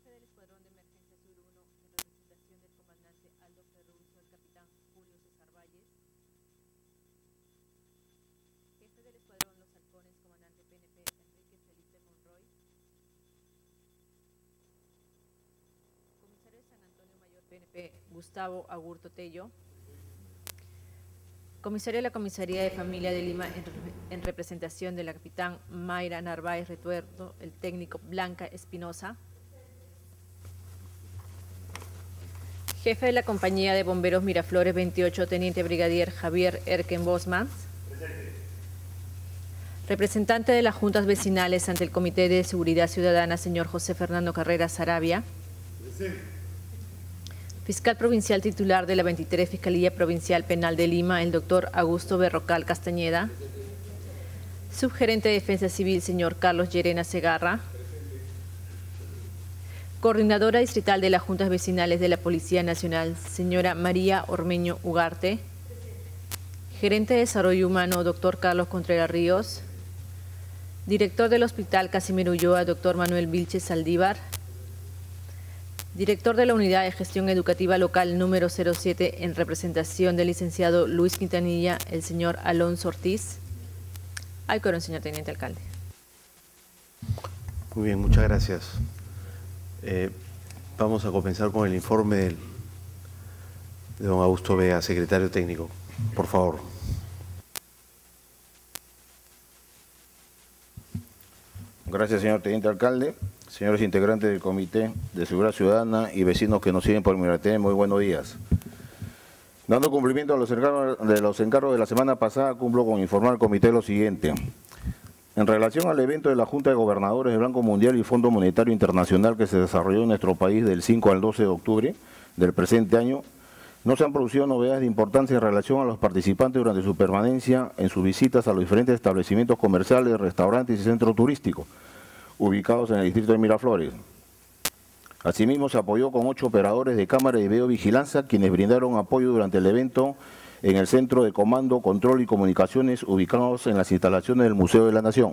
jefe del Escuadrón de Emergencia Sur 1, en representación del comandante Aldo Ferruso, el capitán Julio César Valles. Jefe del Escuadrón Los Halcones, comandante PNP Enrique Felipe Monroy. Comisario de San Antonio Mayor PNP Gustavo Agurto Tello. Comisario de la Comisaría de Familia de Lima, en representación de la capitán Mayra Narváez Retuerto, el técnico Blanca Espinosa. Jefe de la Compañía de Bomberos Miraflores 28, teniente brigadier Javier Erken Bosmans. Representante de las juntas vecinales ante el Comité de Seguridad Ciudadana, señor José Fernando Carrera Sarabia. Fiscal provincial titular de la 23 Fiscalía Provincial Penal de Lima, el doctor Augusto Berrocal Castañeda. Subgerente de Defensa Civil, señor Carlos Llerena Segarra. Coordinadora distrital de las juntas vecinales de la Policía Nacional, señora María Ormeño Ugarte. Gerente de Desarrollo Humano, doctor Carlos Contreras Ríos. Director del Hospital Casimiro Ulloa, doctor Manuel Vilches Saldívar. Director de la Unidad de Gestión Educativa Local número 07, en representación del licenciado Luis Quintanilla, el señor Alonso Ortiz. Hay quórum, señor teniente alcalde. Muy bien, muchas gracias. Vamos a comenzar con el informe de don Augusto Vega, secretario técnico. Por favor. Gracias, señor teniente alcalde. Señores integrantes del Comité de Seguridad Ciudadana y vecinos que nos siguen por Miratén, muy buenos días. Dando cumplimiento a los encargos de la semana pasada, cumplo con informar al Comité lo siguiente. En relación al evento de la Junta de Gobernadores del Banco Mundial y Fondo Monetario Internacional que se desarrolló en nuestro país del 5 al 12 de octubre del presente año, no se han producido novedades de importancia en relación a los participantes durante su permanencia en sus visitas a los diferentes establecimientos comerciales, restaurantes y centros turísticos ubicados en el distrito de Miraflores. Asimismo, se apoyó con 8 operadores de cámara de videovigilancia, quienes brindaron apoyo durante el evento en el Centro de Comando, Control y Comunicaciones ubicados en las instalaciones del Museo de la Nación.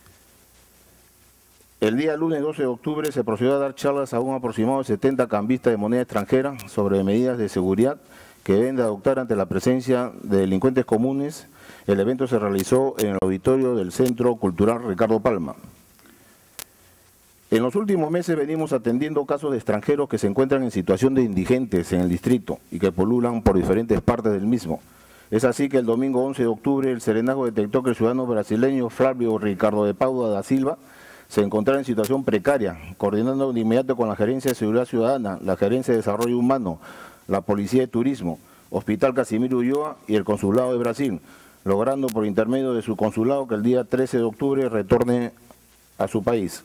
El día lunes 12 de octubre se procedió a dar charlas a un aproximado de 70 cambistas de moneda extranjera sobre medidas de seguridad que deben de adoptar ante la presencia de delincuentes comunes. El evento se realizó en el auditorio del Centro Cultural Ricardo Palma. En los últimos meses venimos atendiendo casos de extranjeros que se encuentran en situación de indigentes en el distrito y que pululan por diferentes partes del mismo. Es así que el domingo 11 de octubre el serenazgo detectó que el ciudadano brasileño Flávio Ricardo de Paula da Silva se encontraba en situación precaria, coordinando de inmediato con la Gerencia de Seguridad Ciudadana, la Gerencia de Desarrollo Humano, la Policía de Turismo, Hospital Casimiro Ulloa y el Consulado de Brasil, logrando por intermedio de su consulado que el día 13 de octubre retorne a su país.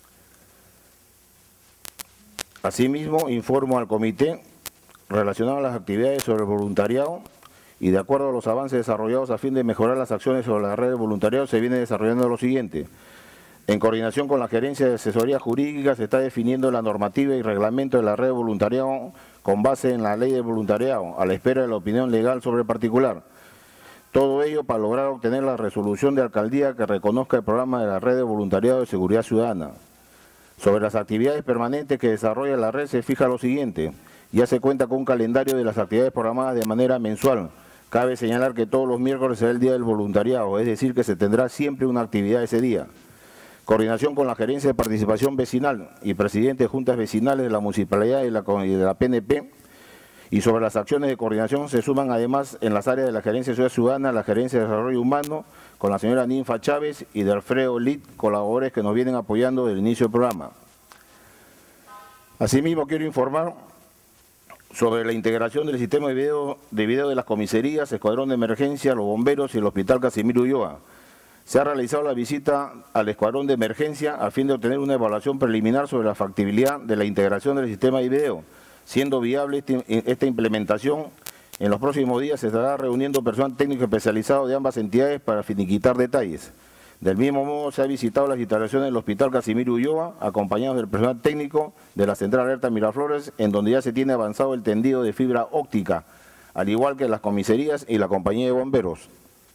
Asimismo, informo al comité relacionado a las actividades sobre el voluntariado y de acuerdo a los avances desarrollados a fin de mejorar las acciones sobre la red de voluntariado, se viene desarrollando lo siguiente. En coordinación con la Gerencia de Asesoría Jurídica se está definiendo la normativa y reglamento de la red de voluntariado con base en la ley de voluntariado, a la espera de la opinión legal sobre el particular. Todo ello para lograr obtener la resolución de alcaldía que reconozca el programa de la red de voluntariado de seguridad ciudadana. Sobre las actividades permanentes que desarrolla la red se fija lo siguiente. Ya se cuenta con un calendario de las actividades programadas de manera mensual. Cabe señalar que todos los miércoles será el día del voluntariado, es decir, que se tendrá siempre una actividad ese día. Coordinación con la Gerencia de Participación Vecinal y presidente de juntas vecinales de la Municipalidad y de la PNP. Y sobre las acciones de coordinación se suman además en las áreas de la Gerencia de Seguridad Ciudadana, la Gerencia de Desarrollo Humano, con la señora Ninfa Chávez y de Alfredo Lid, colaboradores que nos vienen apoyando desde el inicio del programa. Asimismo, quiero informar sobre la integración del sistema de video de las comisarías, escuadrón de emergencia, los bomberos y el Hospital Casimiro Ulloa. Se ha realizado la visita al escuadrón de emergencia a fin de obtener una evaluación preliminar sobre la factibilidad de la integración del sistema de video. Siendo viable esta implementación, en los próximos días se estará reuniendo personal técnico especializado de ambas entidades para finiquitar detalles. Del mismo modo, se ha visitado las instalaciones del Hospital Casimiro Ulloa, acompañados del personal técnico de la Central Alerta Miraflores, en donde ya se tiene avanzado el tendido de fibra óptica, al igual que las comisarías y la compañía de bomberos.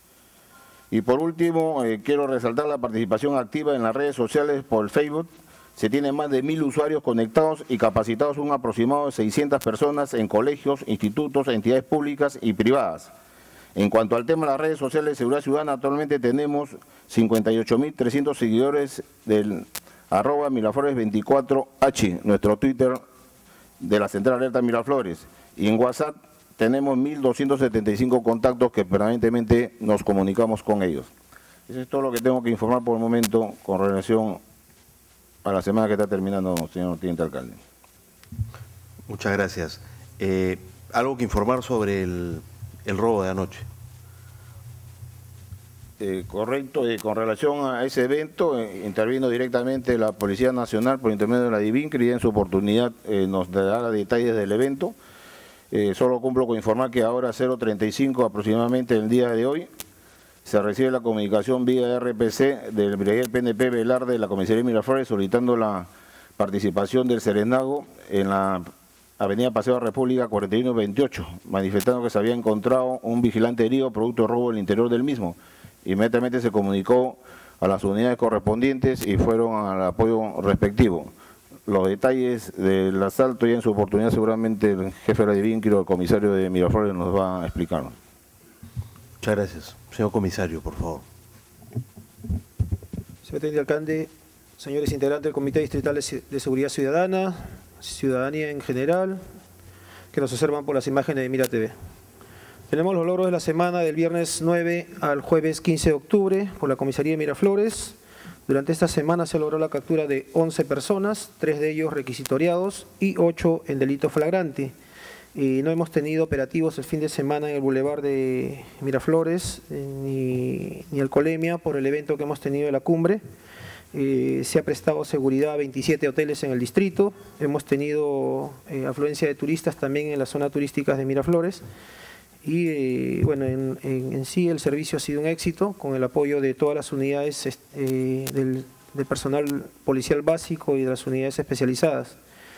Y por último, quiero resaltar la participación activa en las redes sociales por el Facebook. se tienen más de 1000 usuarios conectados y capacitados un aproximado de 600 personas en colegios, institutos, entidades públicas y privadas. En cuanto al tema de las redes sociales de seguridad ciudadana, actualmente tenemos 58.300 seguidores del @Miraflores24H, nuestro Twitter de la Central Alerta Miraflores. Y en WhatsApp tenemos 1.275 contactos que permanentemente nos comunicamos con ellos. Eso es todo lo que tengo que informar por el momento con relación a la semana que está terminando, señor Teniente Alcalde. Muchas gracias. ¿Algo que informar sobre el robo de anoche? Correcto, con relación a ese evento, intervino directamente la Policía Nacional por intermedio de la DIVINCRI y en su oportunidad nos dará detalles del evento. Solo cumplo con informar que ahora 0:35 aproximadamente el día de hoy se recibe la comunicación vía RPC del brigadier PNP Velarde de la Comisaría Miraflores solicitando la participación del Serenago en la Avenida Paseo de la República 4128, manifestando que se había encontrado un vigilante herido producto de robo al interior del mismo. Inmediatamente se comunicó a las unidades correspondientes y fueron al apoyo respectivo. Los detalles del asalto y en su oportunidad seguramente el jefe de la DIVINCRI o el comisario de Miraflores nos va a explicar. Muchas gracias. Señor comisario, por favor. Señor Teniente Alcalde, señores integrantes del Comité Distrital de Seguridad Ciudadana, ciudadanía en general, que nos observan por las imágenes de Mira TV. Tenemos los logros de la semana del viernes 9 al jueves 15 de octubre por la Comisaría de Miraflores. Durante esta semana se logró la captura de 11 personas, 3 de ellos requisitoriados y 8 en delito flagrante. No hemos tenido operativos el fin de semana en el Boulevard de Miraflores ni Alcolemia por el evento que hemos tenido de la cumbre. Se ha prestado seguridad a 27 hoteles en el distrito. Hemos tenido afluencia de turistas también en las zonas turísticas de Miraflores. Y bueno, en sí el servicio ha sido un éxito con el apoyo de todas las unidades del personal policial básico y de las unidades especializadas.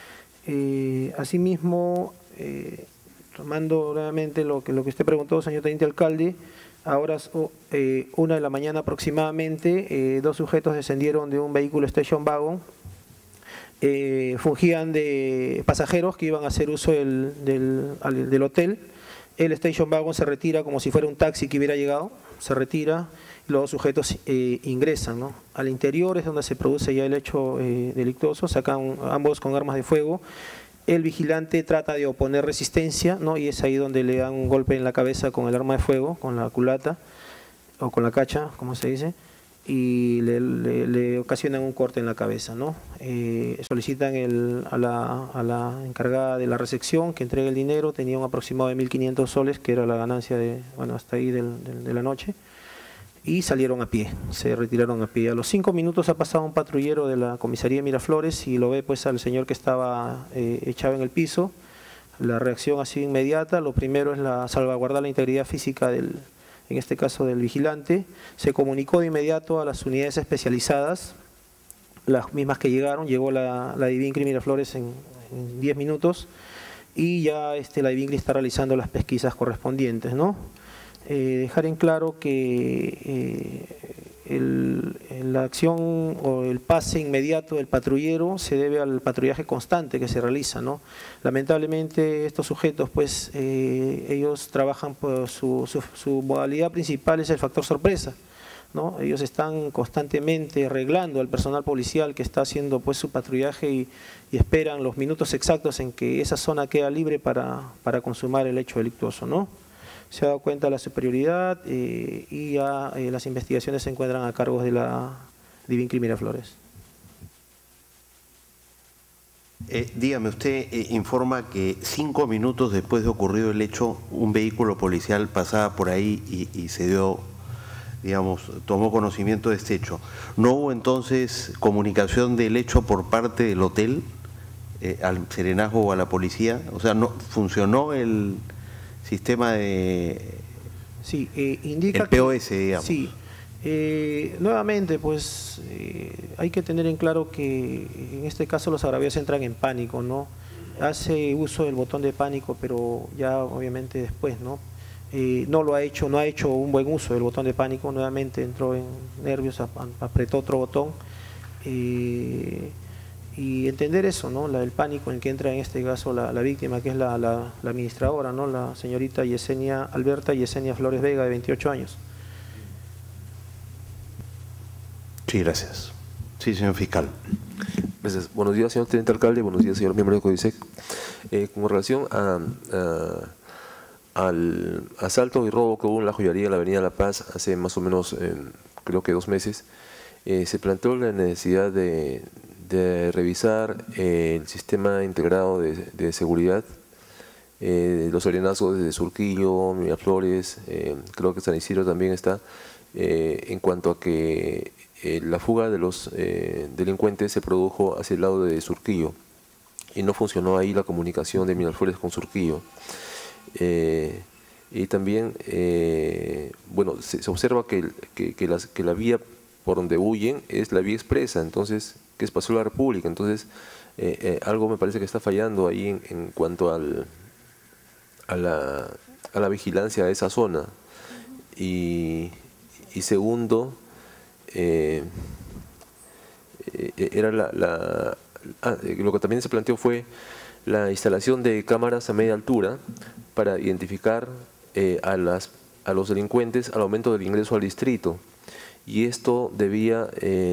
Asimismo, tomando nuevamente lo que usted preguntó, señor Teniente Alcalde, ahora 1 de la mañana aproximadamente, 2 sujetos descendieron de un vehículo Station Wagon, fungían de pasajeros que iban a hacer uso del hotel. El Station Wagon se retira como si fuera un taxi que hubiera llegado, se retira y los sujetos ingresan, ¿no? Al interior es donde se produce ya el hecho delictuoso, sacan ambos con armas de fuego. El vigilante trata de oponer resistencia, ¿no? Y es ahí donde le dan un golpe en la cabeza con el arma de fuego, con la culata o con la cacha, como se dice, y le ocasionan un corte en la cabeza, ¿no? Solicitan a la encargada de la recepción que entregue el dinero, tenía un aproximado de 1.500 soles, que era la ganancia hasta ahí de la noche, y salieron a pie, se retiraron a pie. A los 5 minutos ha pasado un patrullero de la Comisaría de Miraflores y lo ve pues al señor que estaba echado en el piso. La reacción ha sido inmediata. Lo primero es salvaguardar la integridad física en este caso del vigilante. Se comunicó de inmediato a las unidades especializadas, las mismas que llegaron. Llegó la DIVINCRI Miraflores en 10 minutos y ya la DIVINCRI está realizando las pesquisas correspondientes, ¿no? Dejar en claro que la acción o el pase inmediato del patrullero se debe al patrullaje constante que se realiza, ¿no? Lamentablemente estos sujetos pues ellos trabajan por su modalidad principal es el factor sorpresa, ¿no? Ellos están constantemente arreglando al personal policial que está haciendo pues su patrullaje y esperan los minutos exactos en que esa zona queda libre para consumar el hecho delictuoso, ¿no? Se ha dado cuenta de la superioridad y ya las investigaciones se encuentran a cargo de la DIVINCRI Miraflores. Dígame, usted informa que 5 minutos después de ocurrido el hecho, un vehículo policial pasaba por ahí y se dio, digamos, tomó conocimiento de este hecho. ¿No hubo entonces comunicación del hecho por parte del hotel al serenazgo o a la policía? O sea, ¿no funcionó el sistema de sí, indica el POS, digamos? Sí, nuevamente pues hay que tener en claro que en este caso los agraviados entran en pánico, ¿no? Hace uso del botón de pánico, pero ya obviamente después, ¿no? No ha hecho un buen uso del botón de pánico, nuevamente entró en nervios, apretó otro botón. Y entender eso, ¿no? El pánico en el que entra en este caso la víctima, que es la administradora, ¿no? La señorita Alberta Yesenia Flores Vega, de 28 años. Sí, gracias. Sí, señor fiscal. Gracias. Buenos días, señor teniente alcalde. Buenos días, señor miembro de CODISEC. Con relación al asalto y robo que hubo en la joyería de la Avenida La Paz hace más o menos, creo que 2 meses, se planteó la necesidad de revisar el sistema integrado de seguridad, los serenazgos de Surquillo, Miraflores, creo que San Isidro también está, en cuanto a que la fuga de los delincuentes se produjo hacia el lado de Surquillo y no funcionó ahí la comunicación de Miraflores con Surquillo. Y también, bueno, se observa que la vía por donde huyen es la vía expresa, entonces, que es Paseo de la República. Entonces, algo me parece que está fallando ahí en cuanto a la vigilancia de esa zona. Y segundo, lo que también se planteó fue la instalación de cámaras a media altura para identificar a los delincuentes al momento del ingreso al distrito. Y esto debería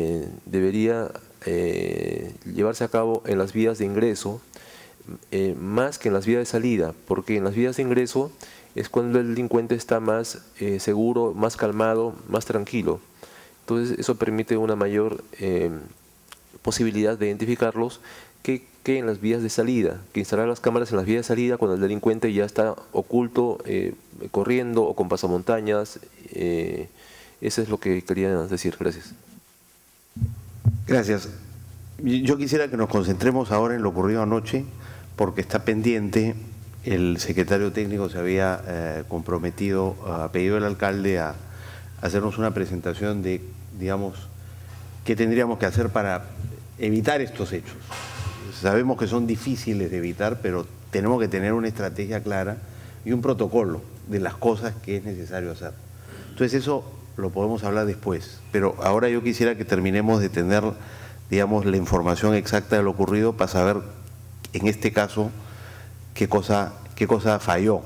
llevarse a cabo en las vías de ingreso más que en las vías de salida, porque en las vías de ingreso es cuando el delincuente está más seguro, más calmado, más tranquilo. Entonces eso permite una mayor posibilidad de identificarlos que en las vías de salida, que instalar las cámaras en las vías de salida cuando el delincuente ya está oculto, corriendo o con pasamontañas. Eso es lo que quería decir. Gracias. Gracias. Yo quisiera que nos concentremos ahora en lo ocurrido anoche, porque está pendiente. El secretario técnico se había comprometido, a pedido del alcalde, a hacernos una presentación de, digamos, qué tendríamos que hacer para evitar estos hechos. Sabemos que son difíciles de evitar, pero tenemos que tener una estrategia clara y un protocolo de las cosas que es necesario hacer. Entonces eso lo podemos hablar después, pero ahora yo quisiera que terminemos de tener, digamos, la información exacta de lo ocurrido para saber, en este caso, qué cosa falló.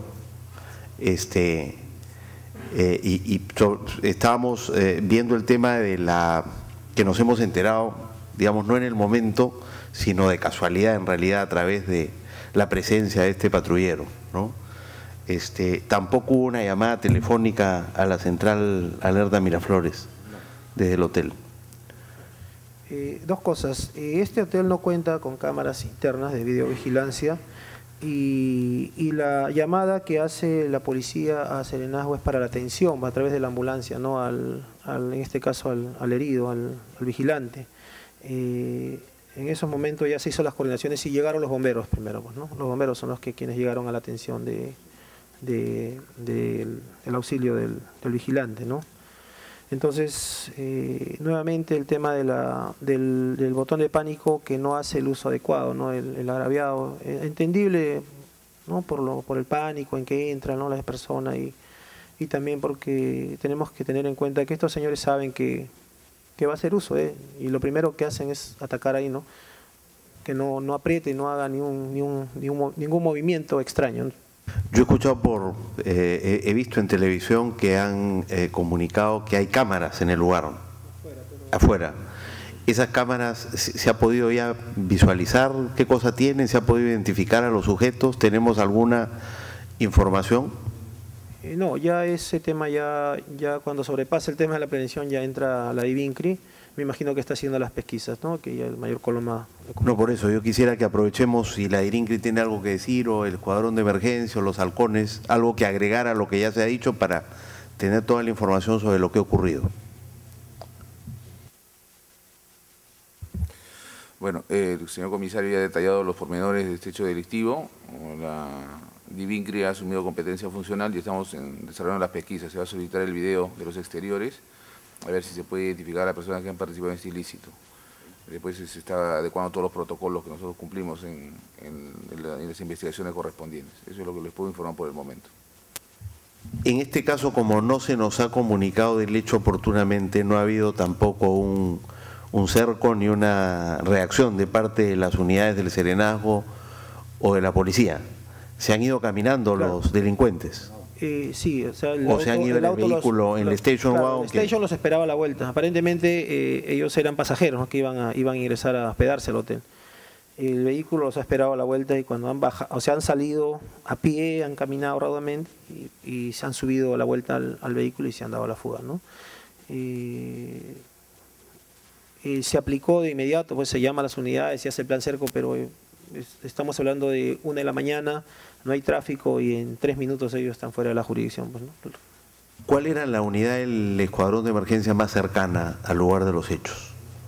Estábamos viendo el tema de que nos hemos enterado, digamos, no en el momento, sino de casualidad, en realidad, a través de la presencia de este patrullero, ¿no? Tampoco hubo una llamada telefónica a la central Alerta Miraflores desde el hotel. Dos cosas. Este hotel no cuenta con cámaras internas de videovigilancia y la llamada que hace la policía a Serenazgo es para la atención, a través de la ambulancia, ¿no? En este caso al herido, al vigilante. En esos momentos ya se hizo las coordinaciones y llegaron los bomberos primero, pues, ¿no? Los bomberos son quienes llegaron a la atención del auxilio del vigilante, ¿no? Entonces, nuevamente el tema del botón de pánico que no hace el uso adecuado, ¿no? El agraviado, entendible, ¿no? Por el pánico en que entra, ¿no? Las personas y también porque tenemos que tener en cuenta que estos señores saben que va a hacer uso, y lo primero que hacen es atacar ahí, ¿no? Que no apriete, no haga ningún movimiento extraño, ¿no? Yo he escuchado he visto en televisión que han comunicado que hay cámaras en el lugar, afuera. ¿Esas cámaras se ha podido ya visualizar qué cosa tienen? ¿Se ha podido identificar a los sujetos? ¿Tenemos alguna información? No, ya ese tema, ya cuando sobrepasa el tema de la prevención ya entra la DIVINCRI. Me imagino que está haciendo las pesquisas, ¿no? Que ya el mayor Coloma. No, por eso yo quisiera que aprovechemos si la DIVINCRI tiene algo que decir, o el escuadrón de emergencia, o los halcones, algo que agregar a lo que ya se ha dicho para tener toda la información sobre lo que ha ocurrido. Bueno, el señor comisario ya ha detallado los pormenores de este hecho delictivo. La DIVINCRI ha asumido competencia funcional y estamos desarrollando las pesquisas. Se va a solicitar el video de los exteriores, a ver si se puede identificar a las personas que han participado en este ilícito. Después se está adecuando todos los protocolos que nosotros cumplimos en las investigaciones correspondientes. Eso es lo que les puedo informar por el momento. En este caso, como no se nos ha comunicado del hecho oportunamente, no ha habido tampoco un cerco ni una reacción de parte de las unidades del Serenazgo o de la policía. ¿Se han ido caminando los delincuentes? Sí, o sea, ¿O se han ido en el vehículo, en el station wagon? El station los esperaba a la vuelta. Aparentemente ellos eran pasajeros, ¿no?, que iban a ingresar a hospedarse al hotel. El vehículo los ha esperado a la vuelta y cuando han bajado, o sea, han salido a pie, han caminado raudamente y se han subido a la vuelta al vehículo y se han dado a la fuga, ¿no? Se aplicó de inmediato, pues se llama a las unidades, se hace el plan cerco, pero estamos hablando de 1 de la mañana, no hay tráfico y en 3 minutos ellos están fuera de la jurisdicción, pues, ¿no? ¿Cuál era la unidad del escuadrón de emergencia más cercana al lugar de los hechos?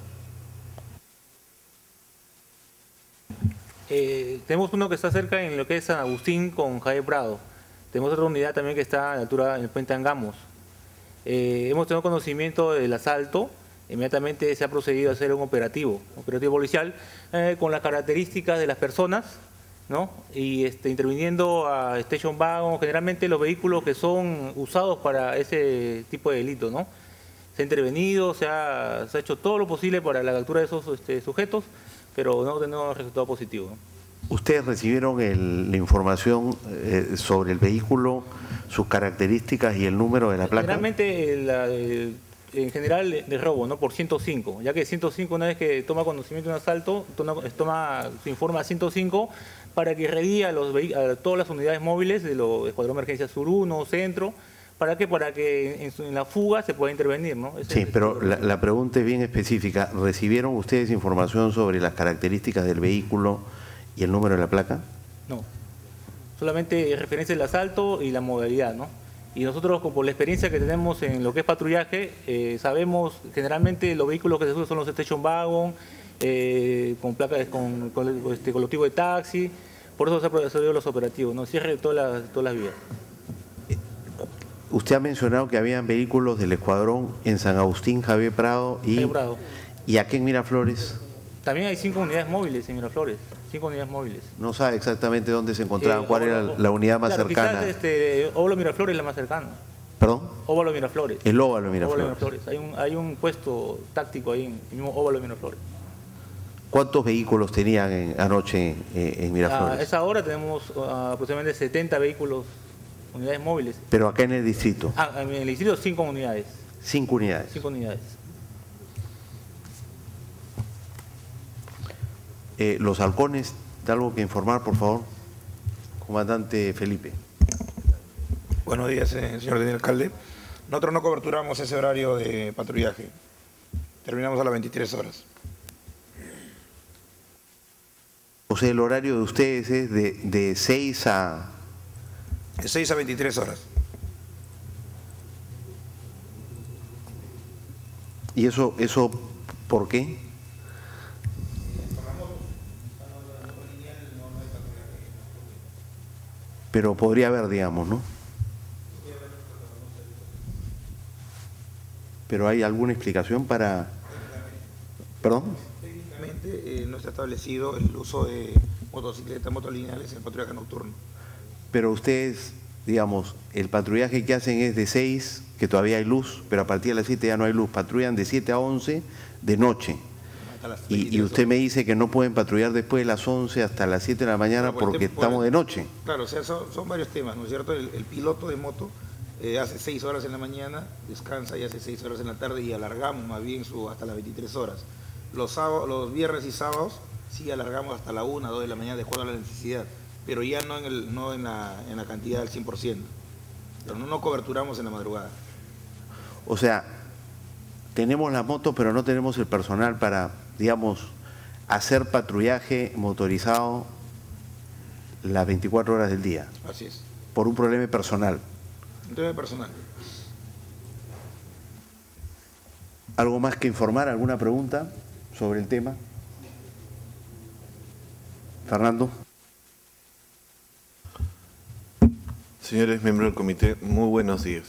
Tenemos uno que está cerca en lo que es San Agustín con Javier Prado. Tenemos otra unidad también que está a la altura en el puente Angamos. Hemos tenido conocimiento del asalto. Inmediatamente se ha procedido a hacer un operativo policial con las características de las personas, ¿no? Y interviniendo a Station Wagon, generalmente los vehículos que son usados para ese tipo de delito, ¿no? Se ha intervenido, se ha hecho todo lo posible para la captura de esos sujetos, pero no tenemos resultado positivo, ¿no? ¿Ustedes recibieron la información sobre el vehículo, sus características y el número de la placa? Generalmente, en general, de robo, ¿no?, por 105, ya que 105, una vez que toma conocimiento de un asalto, se informa a 105 para que irradie a todas las unidades móviles de los Escuadrón de Emergencia Sur 1, Centro, para que en la fuga se pueda intervenir, ¿no? Sí, pero la pregunta es bien específica. ¿Recibieron ustedes información sobre las características del vehículo y el número de la placa? No, solamente referencia del asalto y la modalidad, ¿no? Y nosotros, por la experiencia que tenemos en lo que es patrullaje, sabemos generalmente los vehículos que se usan son los station wagon, con placas, con colectivo de taxi, por eso se han procedido los operativos, ¿no? Cierre de todas las vías. Usted ha mencionado que habían vehículos del escuadrón en San Agustín, Javier Prado y aquí en Miraflores. También hay 5 unidades móviles en Miraflores, 5 unidades móviles. No sabe exactamente dónde se encontraban, cuál era la unidad más cercana. Quizás Óvalo Miraflores es la más cercana. ¿Perdón? Óvalo Miraflores. El Óvalo Miraflores. Hay un puesto táctico ahí en el mismo Óvalo Miraflores. ¿Cuántos vehículos tenían anoche en Miraflores? A esa hora tenemos aproximadamente 70 vehículos, unidades móviles. Pero acá en el distrito. En el distrito 5 unidades. 5 unidades. 5 unidades. Los halcones, ¿de algo que informar, por favor? Comandante Felipe. Buenos días, señor teniente alcalde. Nosotros no coberturamos ese horario de patrullaje. Terminamos a las 23 horas. O sea, el horario de ustedes es de 6 a... De 6 a 23 horas. ¿Y eso por qué? Pero podría haber, digamos, ¿no? ¿Pero hay alguna explicación para...? ¿Perdón? Técnicamente no está establecido el uso de motocicletas motolineales en el patrullaje nocturno. Pero ustedes, digamos, el patrullaje que hacen es de 6, que todavía hay luz, pero a partir de las 7 ya no hay luz. Patrullan de 7 a 11 de noche. Y usted me dice que no pueden patrullar después de las 11 hasta las 7 de la mañana porque estamos de noche. Claro, o sea, son varios temas, ¿no es cierto? El piloto de moto hace 6 horas en la mañana, descansa y hace 6 horas en la tarde y alargamos más bien hasta las 23 horas. Los viernes y sábados sí alargamos hasta la 1, 2 de la mañana de acuerdo a la necesidad, pero ya no en la cantidad del 100%. Pero no coberturamos en la madrugada. O sea, tenemos las motos, pero no tenemos el personal para, digamos, hacer patrullaje motorizado las 24 horas del día. Así es. Por un problema personal. Un tema personal. ¿Algo más que informar? ¿Alguna pregunta sobre el tema? Fernando. Señores miembros del comité, muy buenos días.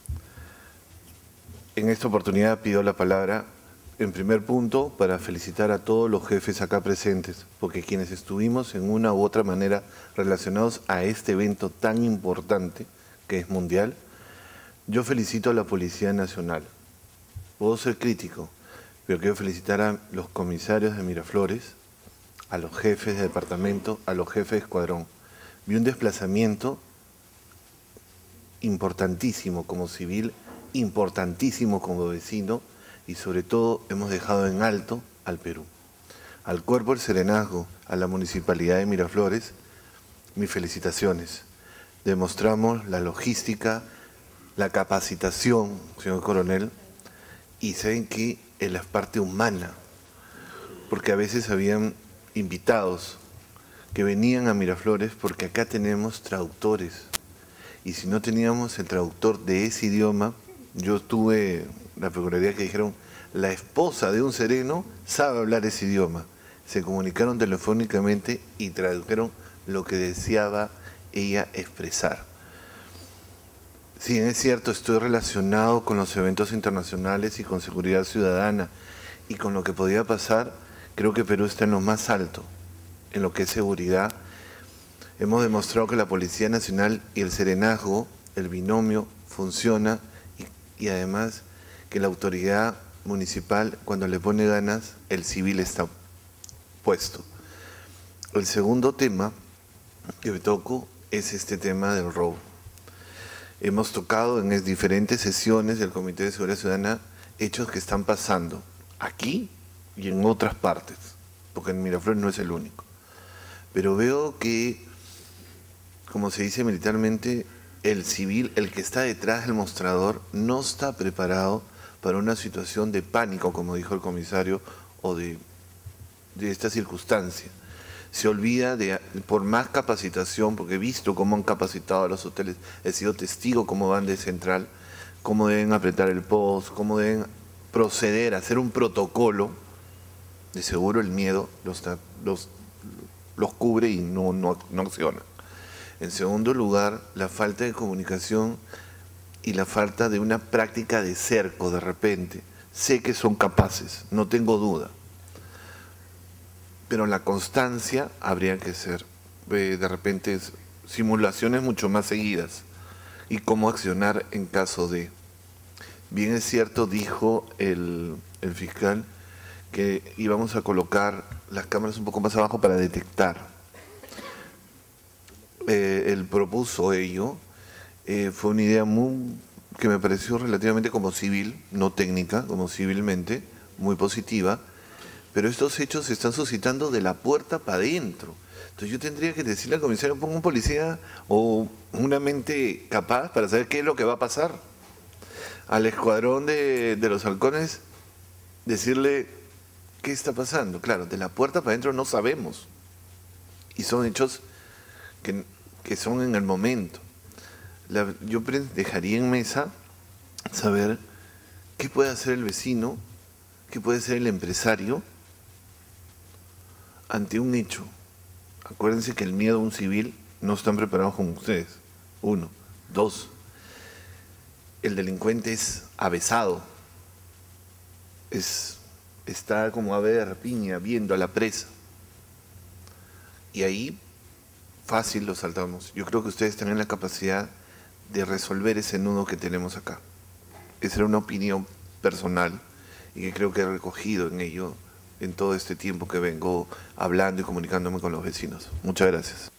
En esta oportunidad pido la palabra, en primer punto, para felicitar a todos los jefes acá presentes, porque quienes estuvimos en una u otra manera relacionados a este evento tan importante, que es mundial, yo felicito a la Policía Nacional. Puedo ser crítico, pero quiero felicitar a los comisarios de Miraflores, a los jefes de departamento, a los jefes de escuadrón. Vi un desplazamiento importantísimo como civil, importantísimo como vecino, y sobre todo hemos dejado en alto al Perú. Al Cuerpo del Serenazgo, a la Municipalidad de Miraflores, mis felicitaciones. Demostramos la logística, la capacitación, señor coronel, y saben que en la parte humana, porque a veces habían invitados que venían a Miraflores porque acá tenemos traductores, y si no teníamos el traductor de ese idioma, yo tuve la peculiaridad que dijeron, la esposa de un sereno sabe hablar ese idioma. Se comunicaron telefónicamente y tradujeron lo que deseaba ella expresar. Sí, es cierto, estoy relacionado con los eventos internacionales y con seguridad ciudadana y con lo que podía pasar. Creo que Perú está en lo más alto, en lo que es seguridad. Hemos demostrado que la Policía Nacional y el Serenazgo, el binomio, funciona y además que la autoridad municipal, cuando le pone ganas, el civil está puesto. El segundo tema que me toco es este tema del robo. Hemos tocado en diferentes sesiones del Comité de Seguridad Ciudadana hechos que están pasando aquí y en otras partes, porque en Miraflores no es el único. Pero veo que, como se dice militarmente, el civil, el que está detrás del mostrador, no está preparado para una situación de pánico, como dijo el comisario, o de esta circunstancia. Se olvida de, por más capacitación, porque he visto cómo han capacitado a los hoteles, he sido testigo cómo van de central, cómo deben apretar el post, cómo deben proceder a hacer un protocolo, de seguro el miedo los cubre y no acciona. En segundo lugar, la falta de comunicación y la falta de una práctica de cerco de repente. Sé que son capaces, no tengo duda. Pero la constancia habría que ser, de repente, simulaciones mucho más seguidas. Y cómo accionar en caso de... Bien es cierto, dijo el fiscal, que íbamos a colocar las cámaras un poco más abajo para detectar. Él propuso ello, fue una idea que me pareció relativamente como civil, no técnica, como civilmente, muy positiva, pero estos hechos se están suscitando de la puerta para adentro. Entonces yo tendría que decirle al comisario, ponga un policía o una mente capaz para saber qué es lo que va a pasar. Al escuadrón de los halcones, decirle qué está pasando. Claro, de la puerta para adentro no sabemos. Y son hechos que son en el momento. Yo dejaría en mesa saber qué puede hacer el vecino, qué puede hacer el empresario ante un hecho. Acuérdense que el miedo a un civil no están preparados como ustedes. 1. 2. El delincuente es avesado. Está como ave de rapiña viendo a la presa. Y ahí fácil lo saltamos. Yo creo que ustedes tienen la capacidad de resolver ese nudo que tenemos acá. Esa era una opinión personal y que creo que he recogido en ello en todo este tiempo que vengo hablando y comunicándome con los vecinos. Muchas gracias.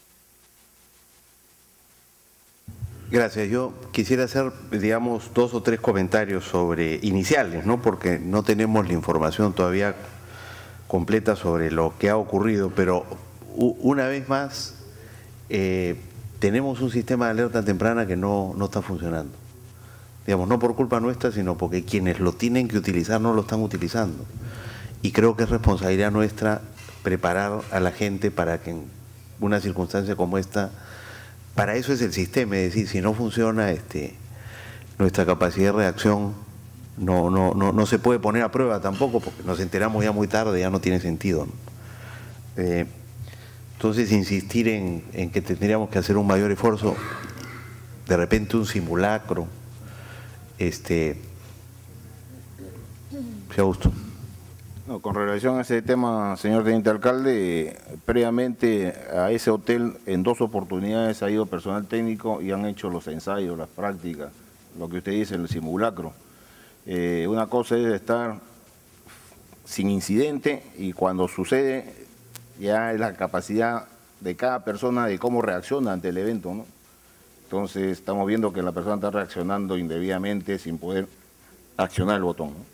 Gracias. Yo quisiera hacer, digamos, 2 o 3 comentarios iniciales, ¿no? Porque no tenemos la información todavía completa sobre lo que ha ocurrido, pero una vez más tenemos un sistema de alerta temprana que no está funcionando. Digamos, no por culpa nuestra, sino porque quienes lo tienen que utilizar no lo están utilizando. Y creo que es responsabilidad nuestra preparar a la gente para que en una circunstancia como esta, para eso es el sistema, es decir, si no funciona nuestra capacidad de reacción no se puede poner a prueba tampoco, porque nos enteramos ya muy tarde, ya no tiene sentido, ¿no? Entonces insistir en que tendríamos que hacer un mayor esfuerzo, de repente un simulacro, Augusto. No, con relación a ese tema, señor teniente alcalde, previamente a ese hotel en 2 oportunidades ha ido personal técnico y han hecho los ensayos, las prácticas, lo que usted dice, el simulacro. Una cosa es estar sin incidente, y cuando sucede ya es la capacidad de cada persona de cómo reacciona ante el evento, ¿no? Entonces estamos viendo que la persona está reaccionando indebidamente sin poder accionar el botón, ¿no?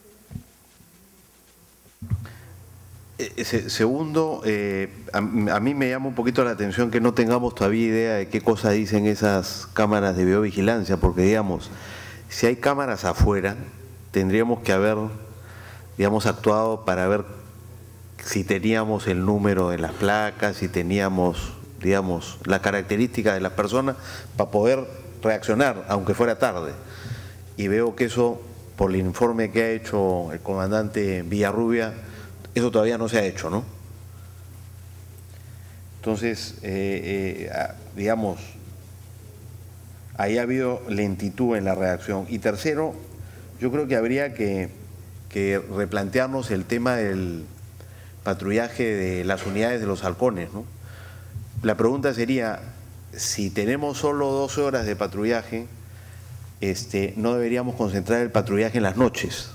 Segundo, a mí me llama un poquito la atención que no tengamos todavía idea de qué cosa dicen esas cámaras de videovigilancia, porque digamos, si hay cámaras afuera, tendríamos que haber, digamos, actuado para ver si teníamos el número de las placas, si teníamos, digamos, la característica de las personas para poder reaccionar, aunque fuera tarde. Y veo que eso, por el informe que ha hecho el comandante Villarrubia, eso todavía no se ha hecho, ¿no? Entonces, digamos, ahí ha habido lentitud en la reacción. Y tercero, yo creo que habría que replantearnos el tema del patrullaje de las unidades de los halcones, ¿no? La pregunta sería, si tenemos solo 12 horas de patrullaje, no deberíamos concentrar el patrullaje en las noches.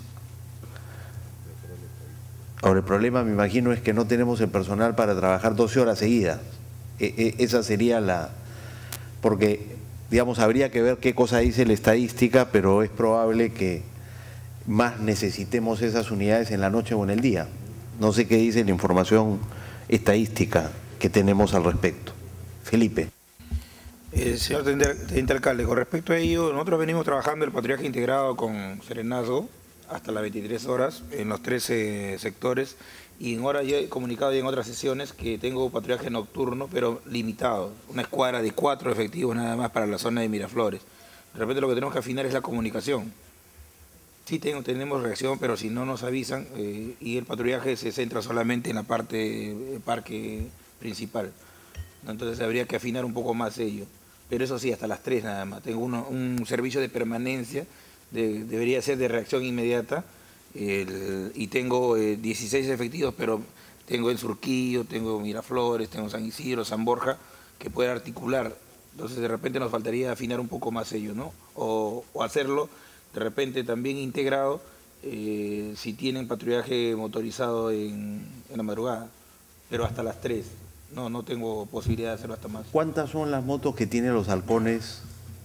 Ahora, el problema, me imagino, es que no tenemos el personal para trabajar 12 horas seguidas. Esa sería la... Porque, digamos, habría que ver qué cosa dice la estadística, pero es probable que más necesitemos esas unidades en la noche o en el día. No sé qué dice la información estadística que tenemos al respecto. Felipe. Señor Teniente Alcalde, con respecto a ello, nosotros venimos trabajando el patrullaje integrado con serenazgo hasta las 23 horas en los 13 sectores, y en horas ya he comunicado ya en otras sesiones que tengo patrullaje nocturno, pero limitado, una escuadra de 4 efectivos nada más para la zona de Miraflores. De repente lo que tenemos que afinar es la comunicación. Sí tenemos reacción, pero si no nos avisan, y el patrullaje se centra solamente en la parte parque principal. Entonces habría que afinar un poco más ello. Pero eso sí, hasta las 3 nada más. Tengo un servicio de permanencia, debería ser de reacción inmediata, y tengo 16 efectivos, pero tengo en Surquillo, tengo Miraflores, tengo San Isidro, San Borja, que pueden articular. Entonces de repente nos faltaría afinar un poco más ello, ¿no? O hacerlo de repente también integrado, si tienen patrullaje motorizado en la madrugada, pero hasta las 3. No tengo posibilidad de hacerlo hasta más. ¿Cuántas son las motos que tienen los halcones,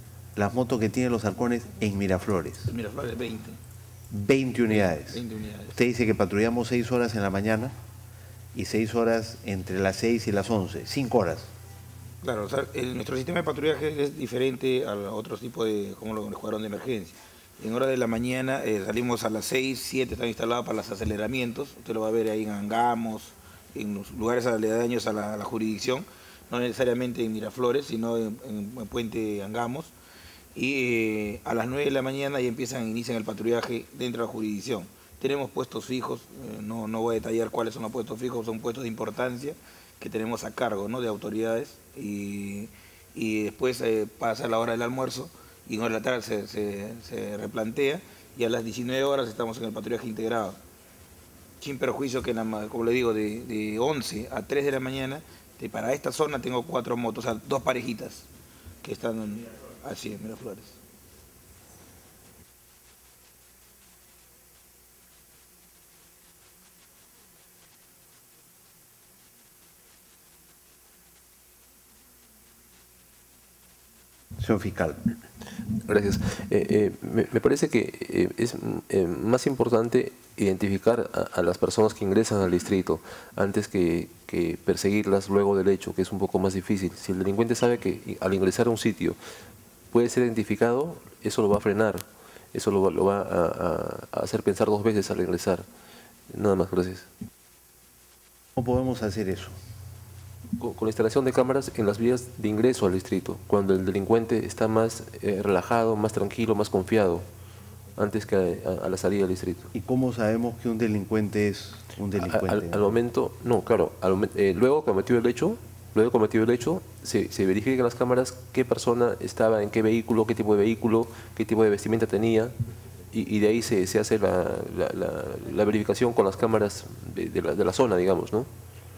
en Miraflores? En Miraflores 20. 20 unidades. 20 unidades. Usted dice que patrullamos 6 horas en la mañana y 6 horas entre las 6 y las 11, 5 horas. Claro, o sea, nuestro sistema de patrullaje es diferente a otros tipos de, como los escuadrón de emergencia. En horas de la mañana salimos a las 6, 7, están instalados para los aceleramientos. Usted lo va a ver ahí en Angamos, en los lugares aledaños a la jurisdicción, no necesariamente en Miraflores, sino en Puente Angamos. Y a las 9 de la mañana ya inician el patrullaje dentro de la jurisdicción. Tenemos puestos fijos, no voy a detallar cuáles son los puestos fijos, son puestos de importancia que tenemos a cargo, ¿no?, de autoridades, y después pasa la hora del almuerzo y en hora de la tarde se replantea, y a las 19 horas estamos en el patrullaje integrado. Sin perjuicio que, como le digo, de 11 a 3 de la mañana, para esta zona tengo 4 motos, o sea, 2 parejitas que están así en Miraflores. Señor fiscal. Gracias. Me parece que es más importante identificar a las personas que ingresan al distrito antes que perseguirlas luego del hecho, que es un poco más difícil. Si el delincuente sabe que al ingresar a un sitio puede ser identificado, eso lo va a frenar, eso lo va a hacer pensar 2 veces al ingresar. Nada más, gracias. ¿Cómo podemos hacer eso? Con la instalación de cámaras en las vías de ingreso al distrito, cuando el delincuente está más relajado, más tranquilo, más confiado, antes que a la salida del distrito. ¿Y cómo sabemos que un delincuente es un delincuente? Al momento, no, claro, luego cometió el hecho, se verifican las cámaras qué persona estaba en qué vehículo, qué tipo de vestimenta tenía, y de ahí se hace la verificación con las cámaras de la zona, digamos, ¿no?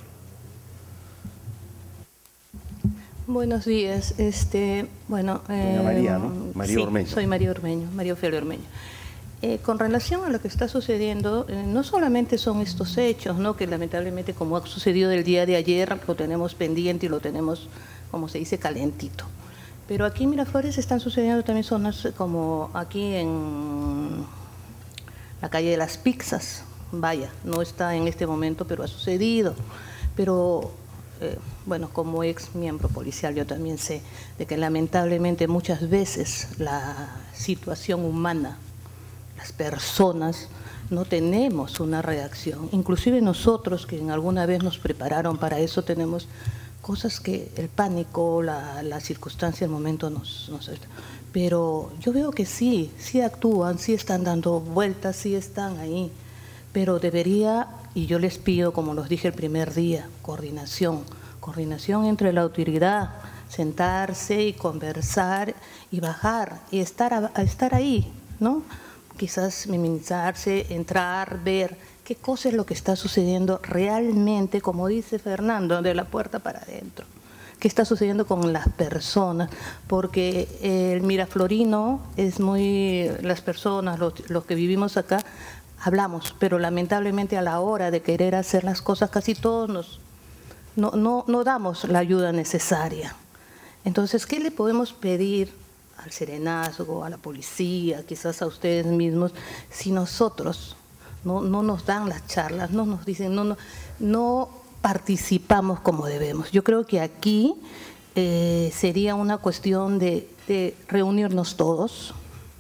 Buenos días. Doña María, ¿no? María sí, Ormeño. Soy María Ormeño, María Ofelia Ormeño. Con relación a lo que está sucediendo, no solamente son estos hechos, ¿no?, que lamentablemente, como ha sucedido el día de ayer, lo tenemos pendiente y lo tenemos, como se dice, calentito. Pero aquí en Miraflores están sucediendo también zonas como aquí en la calle de las Pizzas. Vaya, no está en este momento, pero ha sucedido. Pero, bueno, como ex miembro policial yo también sé de que lamentablemente muchas veces la situación humana, las personas, no tenemos una reacción. Inclusive nosotros, que en alguna vez nos prepararon para eso, tenemos cosas que el pánico, la circunstancia, el momento nos... Pero yo veo que sí actúan, sí están dando vueltas, sí están ahí. Pero debería, y yo les pido, como los dije el primer día, coordinación entre la autoridad, sentarse y conversar y bajar y estar ahí, ¿no? Quizás minimizarse, entrar, ver qué cosa es lo que está sucediendo realmente, como dice Fernando, de la puerta para adentro. ¿Qué está sucediendo con las personas? Porque el miraflorino es muy... Las personas, los que vivimos acá, hablamos, pero lamentablemente a la hora de querer hacer las cosas casi todos no damos la ayuda necesaria. Entonces, ¿qué le podemos pedir al serenazgo, a la policía, quizás a ustedes mismos, si nosotros no nos dan las charlas, no nos dicen, no participamos como debemos? Yo creo que aquí sería una cuestión de reunirnos todos,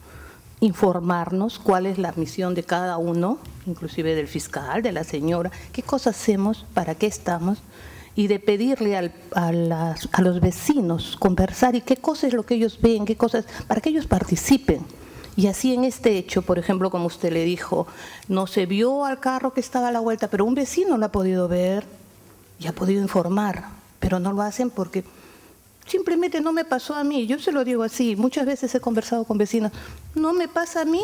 informarnos cuál es la misión de cada uno, inclusive del fiscal, de la señora, qué cosas hacemos, para qué estamos, y de pedirle a los vecinos conversar y qué cosa es lo que ellos ven, qué cosas, para que ellos participen. Y así en este hecho, por ejemplo, como usted le dijo, no se vio al carro que estaba a la vuelta, pero un vecino lo ha podido ver y ha podido informar, pero no lo hacen porque simplemente no me pasó a mí. Yo se lo digo así, muchas veces he conversado con vecinos, no me pasa a mí,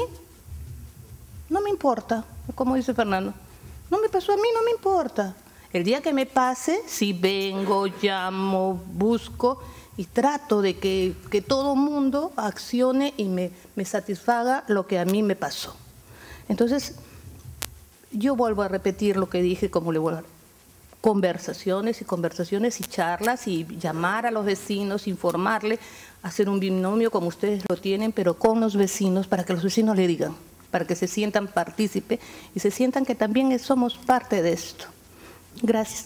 no me importa, como dice Fernando, no me pasó a mí, no me importa. El día que me pase, si vengo, llamo, busco y trato de que todo mundo accione y me satisfaga lo que a mí me pasó. Entonces, yo vuelvo a repetir lo que dije, como le vuelvo a conversaciones y charlas y llamar a los vecinos, informarle, hacer un binomio como ustedes lo tienen, pero con los vecinos, para que los vecinos le digan, para que se sientan partícipes y se sientan que también somos parte de esto. Gracias.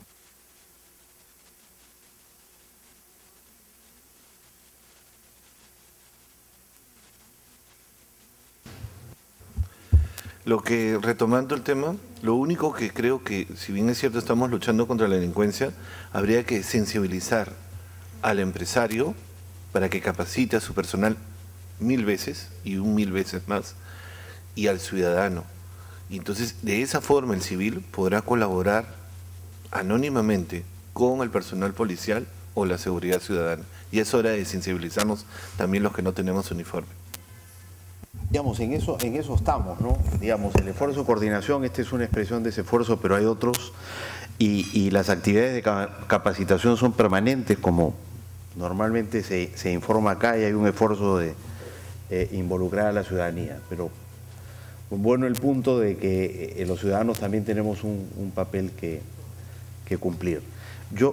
Retomando el tema, lo único que creo que, si bien es cierto estamos luchando contra la delincuencia, habría que sensibilizar al empresario para que capacite a su personal 1000 veces y 1000 veces más, y al ciudadano. Y entonces, de esa forma, el civil podrá colaborar anónimamente con el personal policial o la seguridad ciudadana. Y es hora de sensibilizarnos también los que no tenemos uniforme. Digamos, en eso estamos, ¿no? Digamos, el esfuerzo de coordinación, esta es una expresión de ese esfuerzo, pero hay otros, y las actividades de capacitación son permanentes, como normalmente se informa acá, y hay un esfuerzo de involucrar a la ciudadanía, pero bueno el punto de que los ciudadanos también tenemos un papel que cumplir. Yo,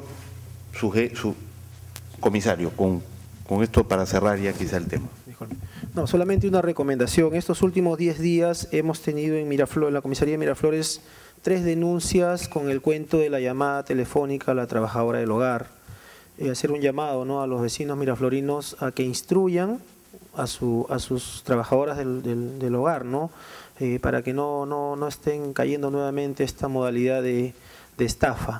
comisario, con esto para cerrar ya quizá el tema. No, solamente una recomendación. Estos últimos 10 días hemos tenido en la comisaría de Miraflores 3 denuncias con el cuento de la llamada telefónica a la trabajadora del hogar. Hacer un llamado, ¿no?, a los vecinos miraflorinos a que instruyan a sus trabajadoras del hogar, ¿no? Para que no estén cayendo nuevamente esta modalidad de estafa.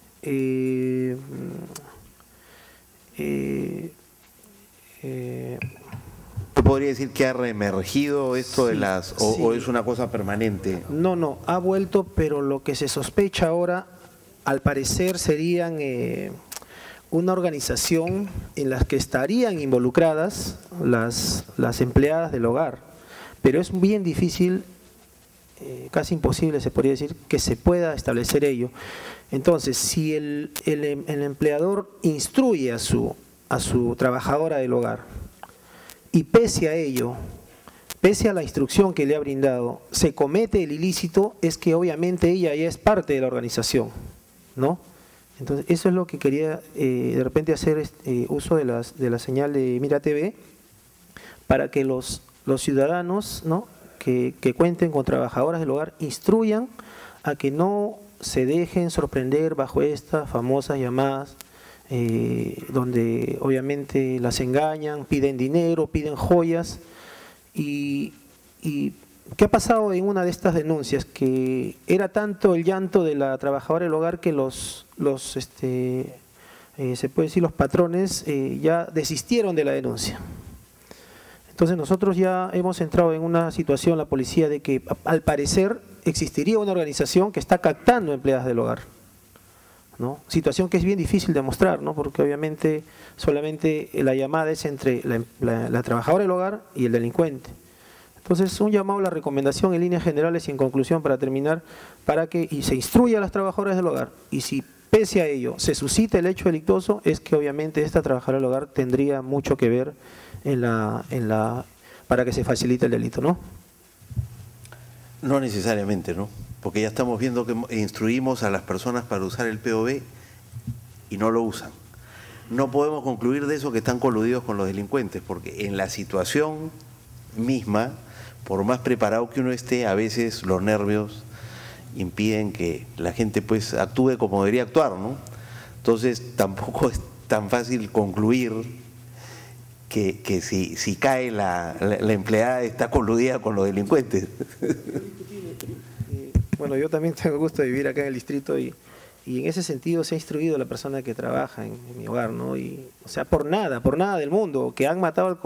¿Podría decir que ha reemergido esto de las o es una cosa permanente? No, ha vuelto, pero lo que se sospecha ahora, al parecer, serían una organización en la que estarían involucradas las empleadas del hogar, pero es bien difícil, casi imposible se podría decir, que se pueda establecer ello. Entonces, si el empleador instruye a su trabajadora del hogar y pese a ello pese a la instrucción que le ha brindado, se comete el ilícito, es que obviamente ella ya es parte de la organización, ¿no? Entonces, eso es lo que quería de repente hacer uso de la señal de Mira TV, para que los ciudadanos, ¿no?, que cuenten con trabajadoras del hogar instruyan a que no se dejen sorprender bajo estas famosas llamadas, donde obviamente las engañan, piden dinero, piden joyas. Y ¿qué ha pasado en una de estas denuncias? Que era tanto el llanto de la trabajadora del hogar que se puede decir los patrones ya desistieron de la denuncia. Entonces nosotros ya hemos entrado en una situación, la policía, de que al parecer existiría una organización que está captando empleadas del hogar, ¿no? Situación que es bien difícil de mostrar, ¿no? Porque obviamente solamente la llamada es entre la trabajadora del hogar y el delincuente. Entonces, un llamado a la recomendación en líneas generales y en conclusión para terminar, para que se instruya a las trabajadoras del hogar, y si pese a ello se suscita el hecho delictuoso, es que obviamente esta trabajadora del hogar tendría mucho que ver para que se facilite el delito, ¿no? No necesariamente, ¿no? Porque ya estamos viendo que instruimos a las personas para usar el POV y no lo usan. No podemos concluir de eso que están coludidos con los delincuentes, porque en la situación misma, por más preparado que uno esté, a veces los nervios impiden que la gente pues actúe como debería actuar, ¿no? Entonces tampoco es tan fácil concluir que si cae la empleada está coludida con los delincuentes. Bueno, yo también tengo el gusto de vivir acá en el distrito y en ese sentido se ha instruido a la persona que trabaja en mi hogar, ¿no? Y, o sea, por nada del mundo, que han matado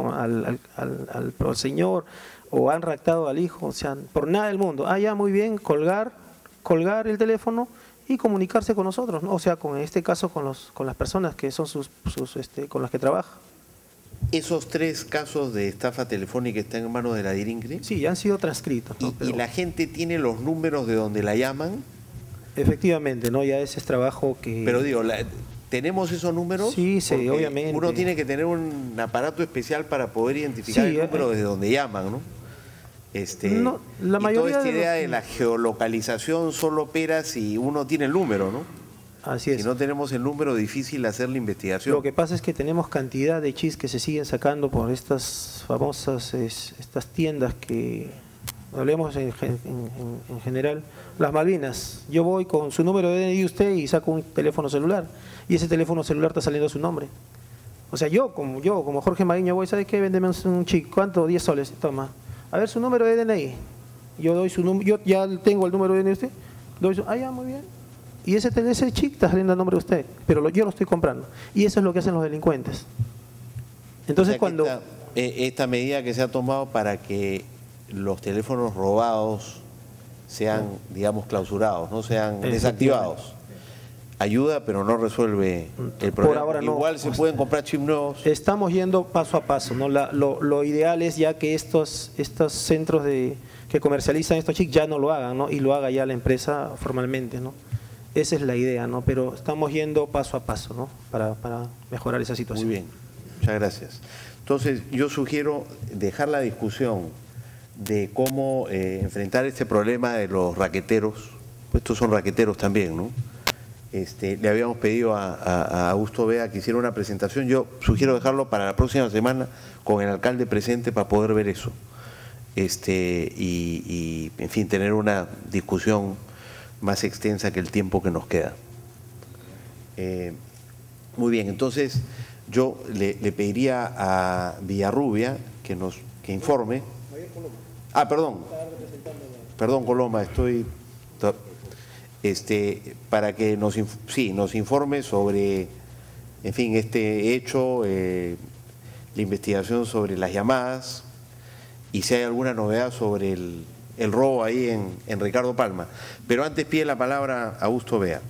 al señor o han raptado al hijo, o sea, por nada del mundo. Ah, ya, muy bien, colgar el teléfono y comunicarse con nosotros, ¿no? O sea, en este caso con las personas que son con las que trabaja. ¿Esos 3 casos de estafa telefónica están en manos de la DIRINCRE? Sí, ya han sido transcritos, ¿no? ¿Y la gente tiene los números de donde la llaman? Efectivamente, ¿no? Ya ese es trabajo que… Pero digo, ¿tenemos esos números? Sí, sí, obviamente. Uno tiene que tener un aparato especial para poder identificar el número desde donde llaman, ¿no? No, la mayoría y toda esta idea de la geolocalización solo opera si uno tiene el número, ¿no? Así es. Si no tenemos el número, difícil hacer la investigación. Lo que pasa es que tenemos cantidad de chis que se siguen sacando por estas famosas estas tiendas que, hablemos en general, las Malvinas. Yo voy con su número de DNI usted y saco un teléfono celular y ese teléfono celular está saliendo su nombre. O sea, yo como Jorge Mariño voy, ¿sabes qué? Véndeme un chip, ¿cuánto? 10 soles, toma. A ver su número de DNI. Yo doy su número, yo ya tengo el número de DNI de usted. Ya, muy bien. Y ese chip está saliendo a nombre de usted, pero yo lo estoy comprando. Y eso es lo que hacen los delincuentes. Entonces, cuando… Esta medida que se ha tomado para que los teléfonos robados sean, digamos, clausurados, no sean desactivados, ayuda, pero no resuelve el problema. Por ahora no. Igual se pueden comprar chips nuevos. Estamos yendo paso a paso, ¿no? Lo ideal es ya que estos centros que comercializan estos chips ya no lo hagan, ¿no? Y lo haga ya la empresa formalmente, ¿no? Esa es la idea, ¿no? Pero estamos yendo paso a paso, ¿no? Para mejorar esa situación. Muy bien, muchas gracias. Entonces, yo sugiero dejar la discusión de cómo enfrentar este problema de los raqueteros. Pues estos son raqueteros también, ¿no? Le habíamos pedido a Augusto Vea que hiciera una presentación. Yo sugiero dejarlo para la próxima semana con el alcalde presente para poder ver eso. Y en fin, tener una discusión más extensa que el tiempo que nos queda. Muy bien, entonces yo le pediría a Villarrubia que informe. Ah, perdón, Coloma, para que nos informe sobre, en fin, este hecho, la investigación sobre las llamadas y si hay alguna novedad sobre el robo ahí en Ricardo Palma. Pero antes pide la palabra a Augusto Vea.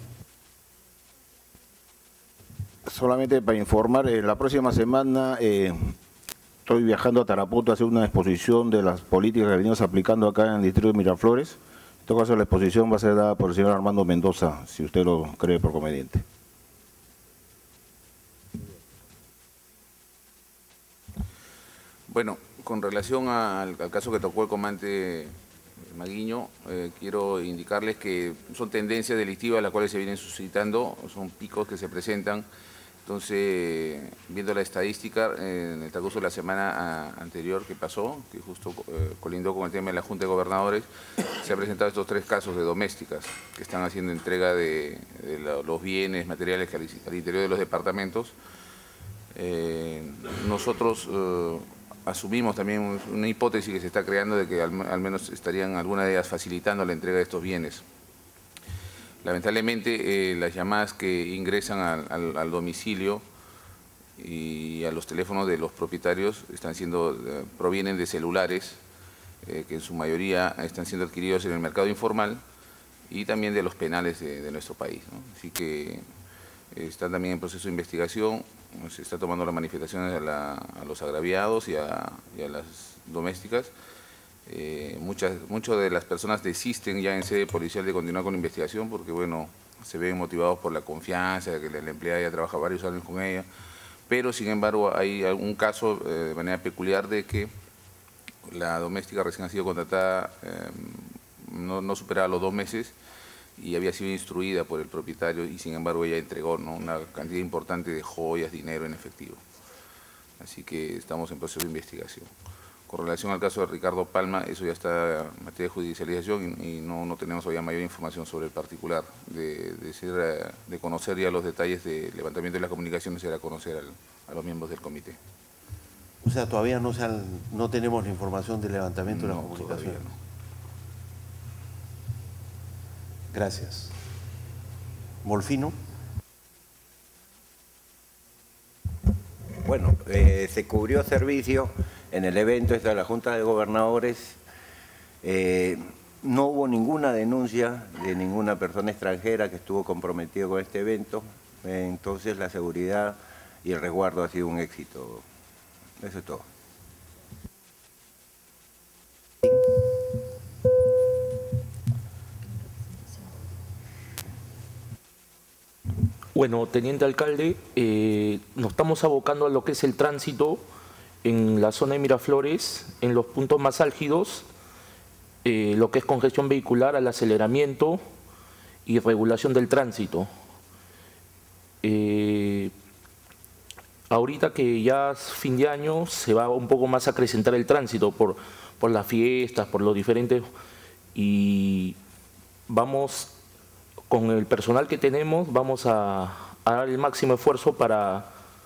Solamente para informar, la próxima semana estoy viajando a Tarapoto a hacer una exposición de las políticas que venimos aplicando acá en el distrito de Miraflores. En todo caso, la exposición va a ser dada por el señor Armando Mendoza, si usted lo cree por conveniente. Bueno, Con relación al caso que tocó el comandante Maguiño, quiero indicarles que son tendencias delictivas las cuales se vienen suscitando, son picos que se presentan. Entonces, viendo la estadística, en el transcurso de la semana anterior que pasó, que justo colindó con el tema de la Junta de Gobernadores, se han presentado estos 3 casos de domésticas que están haciendo entrega de los bienes materiales al interior de los departamentos. Nosotros asumimos también una hipótesis que se está creando de que al menos estarían algunas de ellas facilitando la entrega de estos bienes. Lamentablemente, las llamadas que ingresan al domicilio y a los teléfonos de los propietarios provienen de celulares que en su mayoría están siendo adquiridos en el mercado informal y también de los penales de nuestro país, ¿no? Así que están también en proceso de investigación, se está tomando las manifestaciones a los agraviados y a las domésticas. Muchas de las personas desisten ya en sede policial de continuar con la investigación porque, bueno, se ven motivados por la confianza, de que la empleada ya trabaja varios años con ella, pero sin embargo hay algún caso de manera peculiar de que la doméstica recién ha sido contratada no superaba los 2 meses y había sido instruida por el propietario y sin embargo ella entregó, ¿no?, una cantidad importante de joyas, dinero en efectivo. Así que estamos en proceso de investigación. Con relación al caso de Ricardo Palma, eso ya está en materia de judicialización y no tenemos todavía mayor información sobre el particular. De conocer ya los detalles del levantamiento de las comunicaciones, será conocer a los miembros del comité. O sea, todavía no tenemos la información del levantamiento de las comunicaciones. No. Gracias. Molfino. Bueno, se cubrió servicio en el evento de la Junta de Gobernadores. No hubo ninguna denuncia de ninguna persona extranjera que estuvo comprometida con este evento. Entonces la seguridad y el resguardo ha sido un éxito. Eso es todo. Bueno, teniente alcalde, nos estamos abocando a lo que es el tránsito en la zona de Miraflores, en los puntos más álgidos, lo que es congestión vehicular, al aceleramiento y regulación del tránsito. Ahorita que ya es fin de año, se va un poco más a acrecentar el tránsito por las fiestas, por los diferentes, y vamos, con el personal que tenemos, vamos a dar el máximo esfuerzo para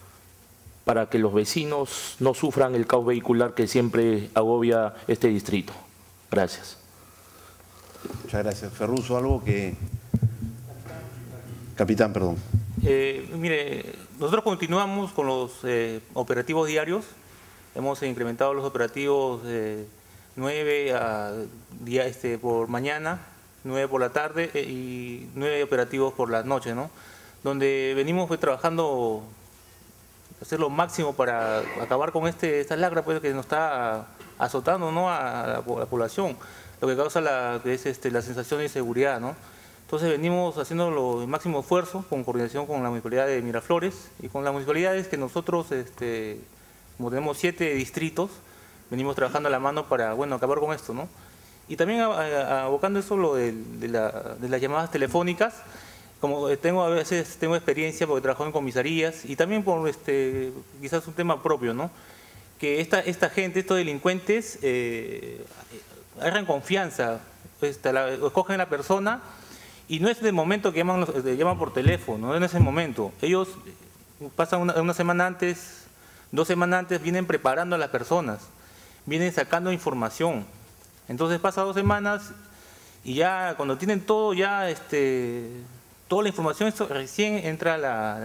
que los vecinos no sufran el caos vehicular que siempre agobia este distrito. Gracias. Muchas gracias. Ferruso, algo que... Capitán, perdón. Mire, nosotros continuamos con los operativos diarios. Hemos incrementado los operativos de 9 por mañana, 9 por la tarde y 9 operativos por las noches, ¿no? Donde venimos trabajando, hacer lo máximo para acabar con esta lacra, pues, que nos está azotando, ¿no?, a la población, lo que causa la sensación de inseguridad, ¿no? Entonces venimos haciendo el máximo esfuerzo con coordinación con la municipalidad de Miraflores y con las municipalidades que nosotros, como tenemos 7 distritos, venimos trabajando a la mano para, bueno, acabar con esto, ¿no? Y también abocando eso lo de las llamadas telefónicas, como a veces tengo experiencia porque trabajo en comisarías y también por quizás un tema propio, ¿no? Que esta gente, estos delincuentes, agarran confianza, escogen a la persona y no es el momento que llaman por teléfono, no es ese momento. Ellos pasan una semana antes, 2 semanas antes, vienen preparando a las personas, vienen sacando información. Entonces pasa 2 semanas y ya cuando tienen todo, ya toda la información, esto recién entra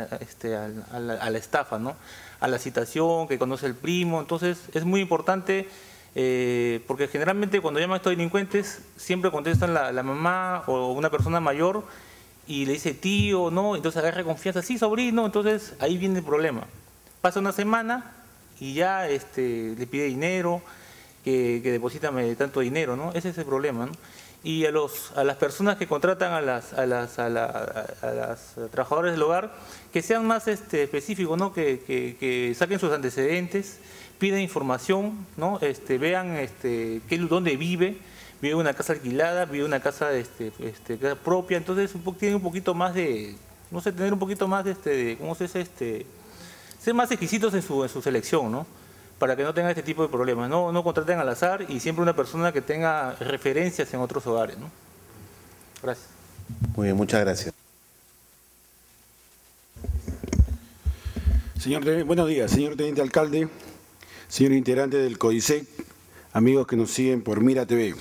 a la estafa, ¿no? A la citación, que conoce el primo. Entonces es muy importante porque generalmente cuando llaman a estos delincuentes siempre contestan la mamá o una persona mayor y le dice tío, ¿no? Entonces agarra confianza, sí, sobrino. Entonces ahí viene el problema. Pasa una semana y ya le pide dinero, que deposítame tanto dinero, ¿no? Ese es el problema, ¿no? Y a las personas que contratan a las trabajadores del hogar, que sean más específicos, ¿no? Que saquen sus antecedentes, piden información, ¿no? Vean dónde vive en una casa alquilada, vive en una casa casa propia, entonces tienen un poquito más de, no sé, tener un poquito más ¿cómo se dice? Ser más exquisitos en su selección, ¿no? Para que no tengan este tipo de problemas. No contraten al azar y siempre una persona que tenga referencias en otros hogares, ¿no? Gracias. Muy bien, muchas gracias. Buenos días, señor Teniente Alcalde, señor integrante del CODISEC, amigos que nos siguen por Mira TV.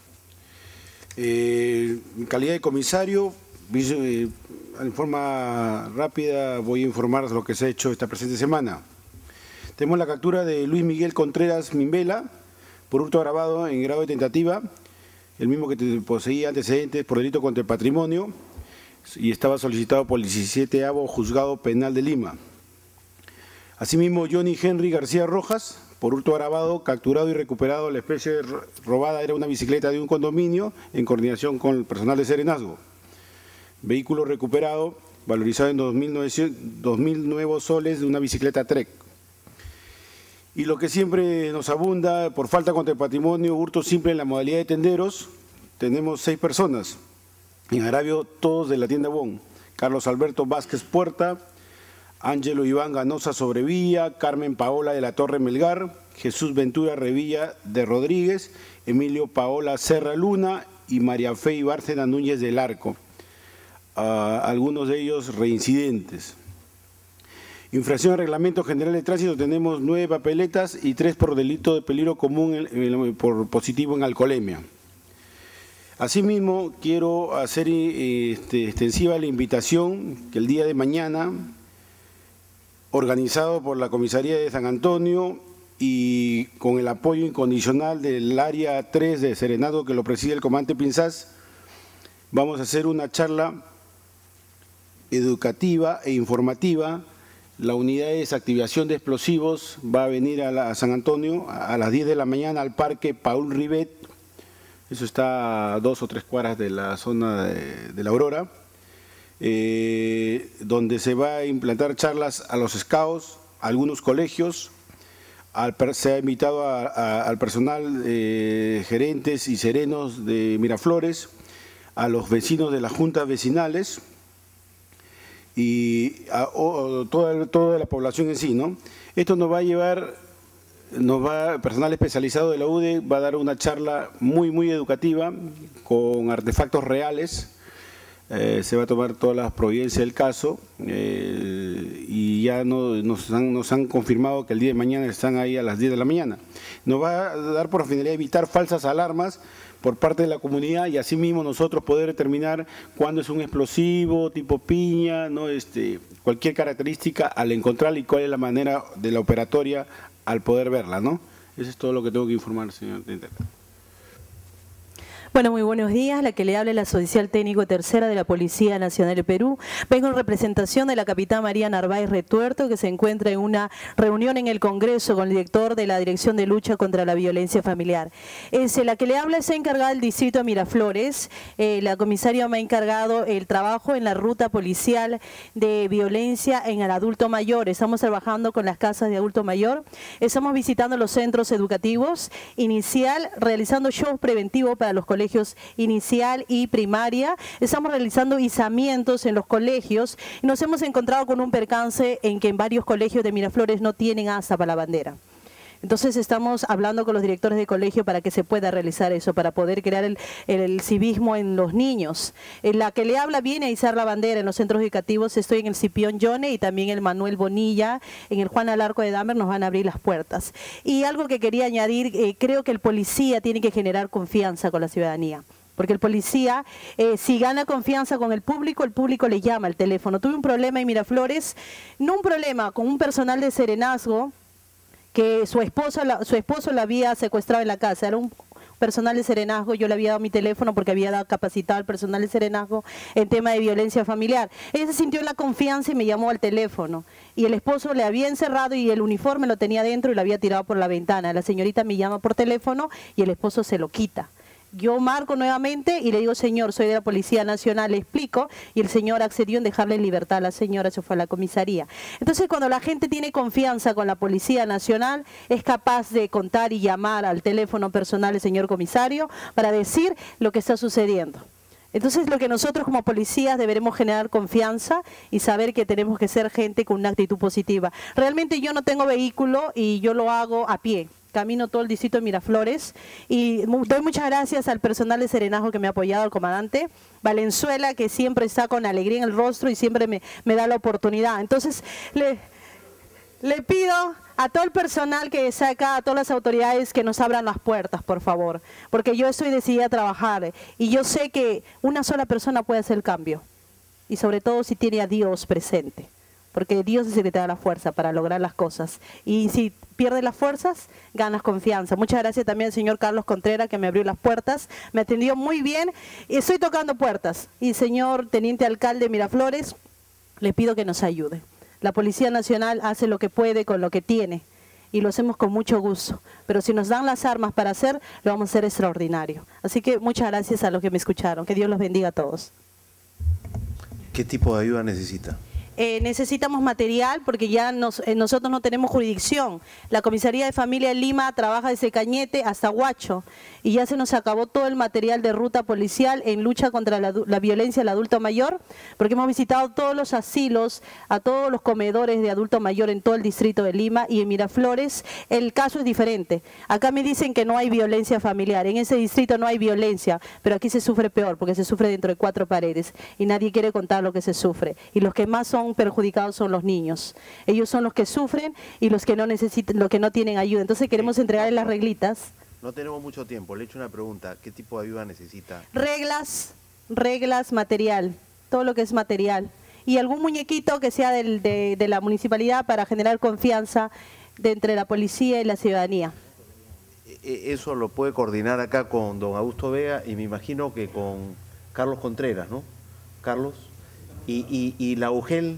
En calidad de comisario, en forma rápida voy a informar de lo que se ha hecho esta presente semana. Tenemos la captura de Luis Miguel Contreras Mimbela por hurto agravado en grado de tentativa, el mismo que poseía antecedentes por delito contra el patrimonio y estaba solicitado por el 17º Juzgado Penal de Lima. Asimismo, Johnny Henry García Rojas, por hurto agravado, capturado y recuperado. La especie robada era una bicicleta de un condominio en coordinación con el personal de Serenazgo. Vehículo recuperado, valorizado en 2.000 nuevos soles de una bicicleta Trek. Y lo que siempre nos abunda, por falta contra el patrimonio, hurto simple en la modalidad de tenderos, tenemos 6 personas. En agravio, todos de la tienda Bon. Carlos Alberto Vázquez Puerta, Ángelo Iván Ganosa Sobrevilla, Carmen Paola de la Torre Melgar, Jesús Ventura Revilla de Rodríguez, Emilio Paola Serra Luna y María Fe Bárcena Núñez del Arco. Algunos de ellos reincidentes. Infracción al Reglamento General de Tránsito, tenemos 9 papeletas y 3 por delito de peligro común por positivo en alcoholemia. Asimismo, quiero hacer extensiva la invitación que el día de mañana, organizado por la Comisaría de San Antonio y con el apoyo incondicional del Área 3 de Serenazgo que lo preside el comandante Pinzás, vamos a hacer una charla educativa e informativa. La unidad de desactivación de explosivos va a venir a San Antonio a las 10 de la mañana al Parque Paul Rivet, eso está a 2 o 3 cuadras de la zona de la Aurora, donde se va a implantar charlas a los scouts, a algunos colegios, se ha invitado al personal, gerentes y serenos de Miraflores, a los vecinos de las juntas vecinales y a toda la población en sí, ¿no? Esto nos va a llevar, personal especializado de la UDE va a dar una charla muy educativa con artefactos reales. Se va a tomar todas las providencias del caso y ya nos han confirmado que el día de mañana están ahí a las 10 de la mañana. Nos va a dar por finalidad evitar falsas alarmas por parte de la comunidad y asimismo nosotros poder determinar cuándo es un explosivo, tipo piña, ¿no? Cualquier característica al encontrarla y cuál es la manera de la operatoria al poder verla, ¿no? Eso es todo lo que tengo que informar, señor Teniente. Bueno, muy buenos días. La que le habla es la oficial técnico tercera de la Policía Nacional de Perú. Vengo en representación de la capitán María Narváez Retuerto, que se encuentra en una reunión en el Congreso con el director de la Dirección de Lucha contra la Violencia Familiar. La que le habla es encargada del distrito de Miraflores. La comisaria me ha encargado el trabajo en la ruta policial de violencia en el adulto mayor. Estamos trabajando con las casas de adulto mayor. Estamos visitando los centros educativos inicial, realizando shows preventivos para los colegios inicial y primaria. Estamos realizando izamientos en los colegios y nos hemos encontrado con un percance en que en varios colegios de Miraflores no tienen asta para la bandera. Entonces estamos hablando con los directores de colegio para que se pueda realizar eso, para poder crear el civismo en los niños. La que le habla viene a izar la bandera en los centros educativos. Estoy en el Cipión Yone y también el Manuel Bonilla, en el Juan Alarco de Damer nos van a abrir las puertas. Y algo que quería añadir, creo que el policía tiene que generar confianza con la ciudadanía. Porque el policía, si gana confianza con el público le llama al teléfono. Tuve un problema en Miraflores, no un problema, con un personal de Serenazgo, que su esposo la había secuestrado en la casa. Era un personal de Serenazgo, yo le había dado mi teléfono porque había dado capacitado al personal de Serenazgo en tema de violencia familiar. Ella se sintió en la confianza y me llamó al teléfono. Y el esposo le había encerrado y el uniforme lo tenía dentro y lo había tirado por la ventana. La señorita me llama por teléfono y el esposo se lo quita. Yo marco nuevamente y le digo, señor, soy de la Policía Nacional, le explico, y el señor accedió en dejarle en libertad a la señora, se fue a la comisaría. Entonces, cuando la gente tiene confianza con la Policía Nacional, es capaz de contar y llamar al teléfono personal del señor comisario para decir lo que está sucediendo. Entonces, lo que nosotros como policías deberemos generar confianza y saber que tenemos que ser gente con una actitud positiva. Realmente yo no tengo vehículo y yo lo hago a pie. Camino todo el distrito de Miraflores y doy muchas gracias al personal de Serenazgo que me ha apoyado, al comandante Valenzuela, que siempre está con alegría en el rostro y siempre me da la oportunidad. Entonces, le pido a todo el personal que está acá, a todas las autoridades, que nos abran las puertas, por favor, porque yo estoy decidida a trabajar y yo sé que una sola persona puede hacer el cambio, y sobre todo si tiene a Dios presente. Porque Dios es el que te da la fuerza para lograr las cosas. Y si pierdes las fuerzas, ganas confianza. Muchas gracias también al señor Carlos Contreras, que me abrió las puertas, me atendió muy bien. Y estoy tocando puertas. Y señor Teniente Alcalde Miraflores, le pido que nos ayude. La Policía Nacional hace lo que puede con lo que tiene. Y lo hacemos con mucho gusto. Pero si nos dan las armas para hacer, lo vamos a hacer extraordinario. Así que muchas gracias a los que me escucharon. Que Dios los bendiga a todos. ¿Qué tipo de ayuda necesita? Necesitamos material porque ya nosotros no tenemos jurisdicción. La Comisaría de Familia en Lima trabaja desde Cañete hasta Huacho y ya se nos acabó todo el material de ruta policial en lucha contra la violencia al adulto mayor, porque hemos visitado todos los asilos, a todos los comedores de adulto mayor en todo el distrito de Lima, y en Miraflores el caso es diferente. Acá me dicen que no hay violencia familiar, en ese distrito no hay violencia, pero aquí se sufre peor porque se sufre dentro de 4 paredes y nadie quiere contar lo que se sufre. Y los que más son perjudicados son los niños. Ellos son los que sufren y los que no necesitan, los que no tienen ayuda. Entonces queremos entregarles las reglitas. No tenemos mucho tiempo, le he hecho una pregunta. ¿Qué tipo de ayuda necesita? Reglas, material, todo lo que es material. Y algún muñequito que sea de la municipalidad para generar confianza entre la policía y la ciudadanía. Eso lo puede coordinar acá con don Augusto Vega y me imagino que con Carlos Contreras, ¿no? Carlos. Y la UGEL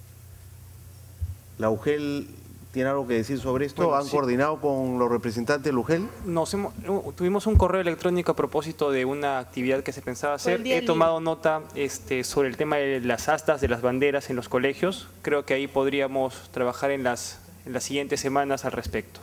tiene algo que decir sobre esto. Bueno, ¿Han coordinado con los representantes del UGEL? Tuvimos un correo electrónico a propósito de una actividad que se pensaba hacer. He tomado nota sobre el tema de las astas de las banderas en los colegios. Creo que ahí podríamos trabajar en las siguientes semanas al respecto.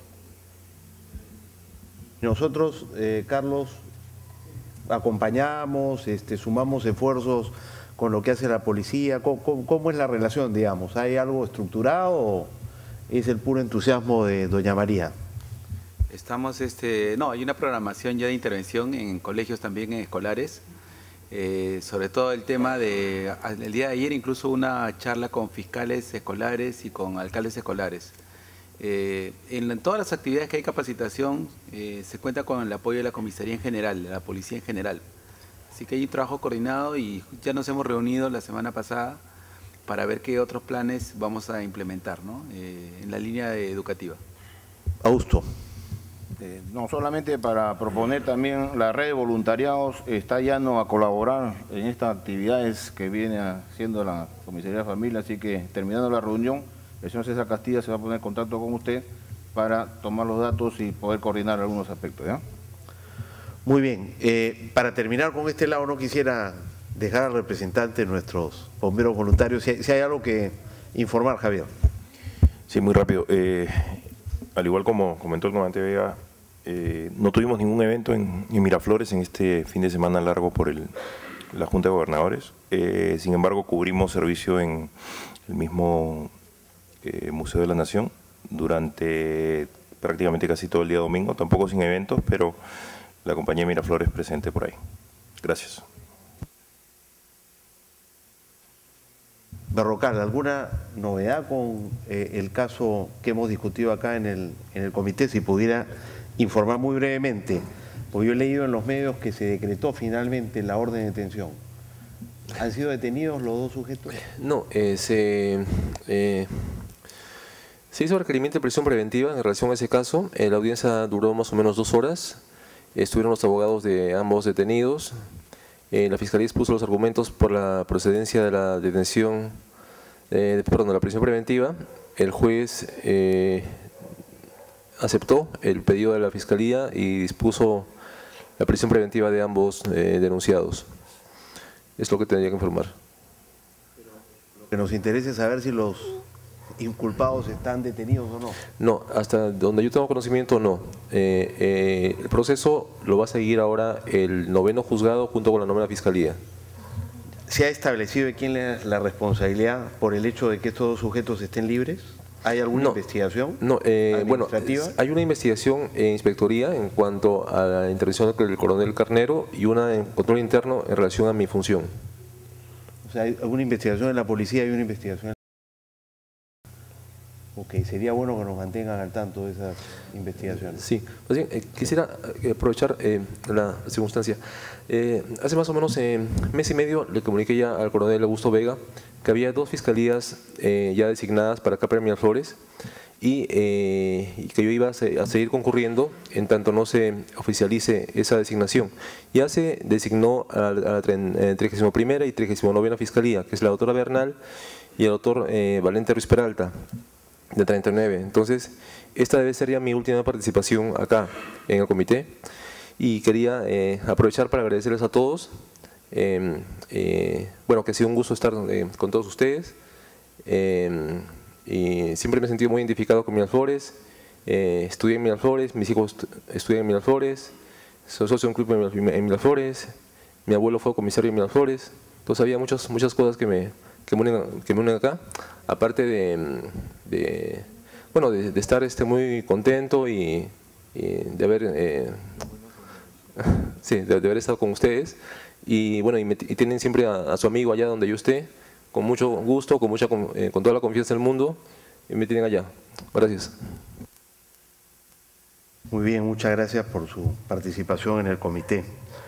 Nosotros, Carlos, acompañamos, sumamos esfuerzos con lo que hace la policía. ¿Cómo es la relación, digamos? ¿Hay algo estructurado o es el puro entusiasmo de doña María? Estamos, no, hay una programación ya de intervención en colegios también, en escolares, sobre todo el tema de, el día de ayer incluso una charla con fiscales escolares y con alcaldes escolares. En todas las actividades que hay capacitación se cuenta con el apoyo de la comisaría en general, de la policía en general. Así que hay un trabajo coordinado y ya nos hemos reunido la semana pasada para ver qué otros planes vamos a implementar, ¿no? En la línea educativa. Augusto. No solamente para proponer también, la red de voluntariados está llano a colaborar en estas actividades que viene haciendo la Comisaría de Familia, así que terminando la reunión, el señor César Castilla se va a poner en contacto con usted para tomar los datos y poder coordinar algunos aspectos, ¿ya? Muy bien. Para terminar con este lado, no quisiera dejar al representante de nuestros bomberos voluntarios, si hay algo que informar, Javier. Sí, muy rápido. Al igual como comentó el comandante Vega, no tuvimos ningún evento en Miraflores en este fin de semana largo por la Junta de Gobernadores. Sin embargo, cubrimos servicio en el mismo Museo de la Nación durante prácticamente casi todo el día domingo, tampoco sin eventos, pero la compañía Miraflores presente por ahí. Gracias. Berrocal, ¿alguna novedad con el caso que hemos discutido acá en el comité? Si pudiera informar muy brevemente, porque yo he leído en los medios que se decretó finalmente la orden de detención. ¿Han sido detenidos los 2 sujetos? No, se hizo requerimiento de prisión preventiva en relación a ese caso. La audiencia duró más o menos 2 horas. Estuvieron los abogados de ambos detenidos. La Fiscalía expuso los argumentos por la procedencia de la detención, de la prisión preventiva. El juez aceptó el pedido de la Fiscalía y dispuso la prisión preventiva de ambos denunciados. Es lo que tendría que informar. Lo que nos interesa es saber si los inculpados están detenidos o no. No, hasta donde yo tengo conocimiento, no. El proceso lo va a seguir ahora el 9º juzgado junto con la 9ª fiscalía. ¿Se ha establecido de quién es la responsabilidad por el hecho de que estos dos sujetos estén libres? ¿Hay alguna investigación? No, bueno, hay una investigación en inspectoría en cuanto a la intervención del coronel Carnero y una en control interno en relación a mi función. O sea, hay una investigación en la policía y una investigación. Ok, sería bueno que nos mantengan al tanto de esas investigaciones. Sí, pues bien, quisiera aprovechar la circunstancia. Hace más o menos mes y medio le comuniqué ya al coronel Augusto Vega que había 2 fiscalías ya designadas para acá para Miraflores y que yo iba a seguir concurriendo en tanto no se oficialice esa designación. Ya se designó a la 31ª y 39ª Fiscalía, que es la doctora Bernal y el doctor Valente Ruiz Peralta, de 39. Entonces, esta debe ser ya mi última participación acá en el comité y quería aprovechar para agradecerles a todos. Bueno, que ha sido un gusto estar con todos ustedes y siempre me he sentido muy identificado con Miraflores. Estudié en Miraflores, mis hijos estudian en Miraflores, soy socio de un club en Miraflores, mi abuelo fue comisario en Miraflores, entonces había muchas cosas que me unen acá, aparte de estar muy contento y de haber de haber estado con ustedes y bueno, y tienen siempre a su amigo allá donde yo esté, con mucho gusto, con toda la confianza del mundo, y me tienen allá. Gracias. Muy bien, muchas gracias por su participación en el comité.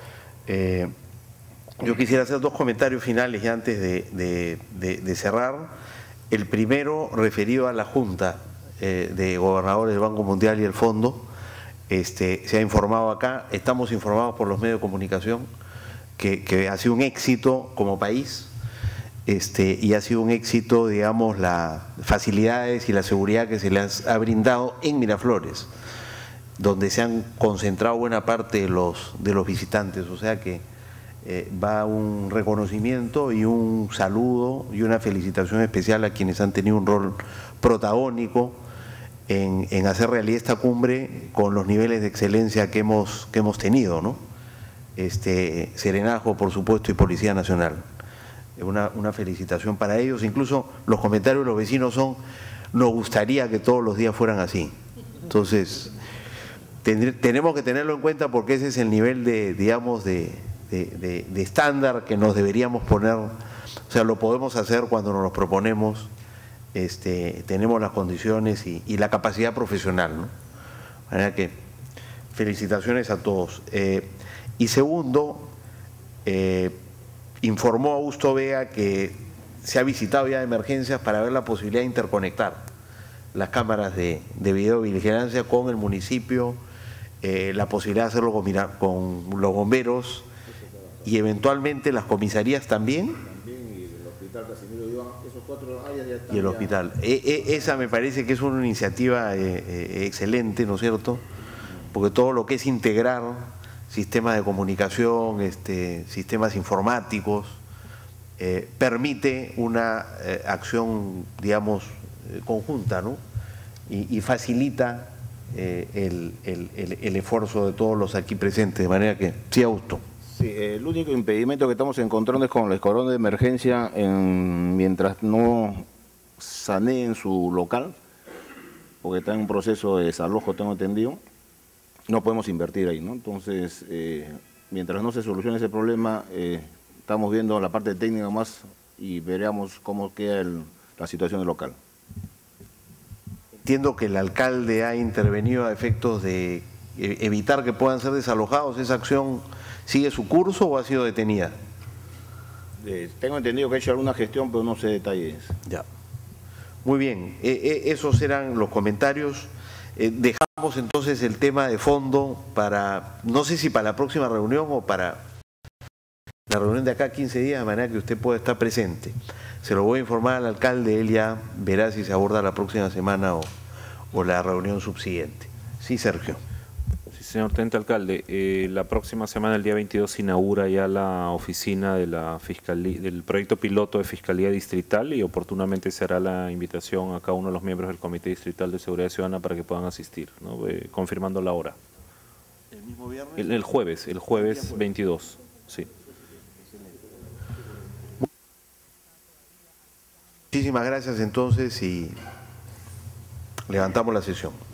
Yo quisiera hacer 2 comentarios finales ya antes de cerrar. El primero referido a la Junta de Gobernadores del Banco Mundial y el Fondo. Se ha informado acá, estamos informados por los medios de comunicación que ha sido un éxito como país y ha sido un éxito, digamos, las facilidades y la seguridad que se les ha brindado en Miraflores, donde se han concentrado buena parte de los visitantes, o sea que va un reconocimiento y un saludo y una felicitación especial a quienes han tenido un rol protagónico en hacer realidad esta cumbre con los niveles de excelencia que hemos tenido, ¿no? Serenazgo, por supuesto, y Policía Nacional. Una felicitación para ellos. Incluso los comentarios de los vecinos son: nos gustaría que todos los días fueran así. Entonces, tenemos que tenerlo en cuenta porque ese es el nivel de estándar que nos deberíamos poner. O sea, lo podemos hacer cuando nos lo proponemos, tenemos las condiciones y la capacidad profesional, ¿no? De manera que felicitaciones a todos. Y segundo, informó Augusto Vega que se ha visitado ya de emergencias para ver la posibilidad de interconectar las cámaras de videovigilancia con el municipio, la posibilidad de hacerlo con los bomberos y eventualmente las comisarías también. Y el hospital. Esa me parece que es una iniciativa excelente, ¿no es cierto? Porque todo lo que es integrar sistemas de comunicación, sistemas informáticos, permite una acción, digamos, conjunta, ¿no? Y facilita el esfuerzo de todos los aquí presentes, de manera que, sí, Augusto. Sí, el único impedimento que estamos encontrando es con el escuadrón de emergencia mientras no saneen su local, porque está en un proceso de desalojo, tengo entendido. No podemos invertir ahí, ¿no? Entonces, mientras no se solucione ese problema, estamos viendo la parte técnica más y veremos cómo queda la situación del local. Entiendo que el alcalde ha intervenido a efectos de evitar que puedan ser desalojados. ¿Esa acción sigue su curso o ha sido detenida? Tengo entendido que ha hecho alguna gestión, pero no sé detalles. Ya. Muy bien, esos eran los comentarios. Dejamos entonces el tema de fondo para, no sé si para la próxima reunión o para la reunión de acá 15 días, de manera que usted pueda estar presente. Se lo voy a informar al alcalde, él ya verá si se aborda la próxima semana o la reunión subsiguiente. Sí, Sergio. Señor Teniente Alcalde, la próxima semana, el día 22, se inaugura ya la oficina de la Fiscalía, del proyecto piloto de Fiscalía Distrital, y oportunamente se hará la invitación a cada uno de los miembros del Comité Distrital de Seguridad Ciudadana para que puedan asistir, ¿no? Confirmando la hora. ¿El mismo viernes? El jueves 22, sí. Muchísimas gracias entonces y levantamos la sesión.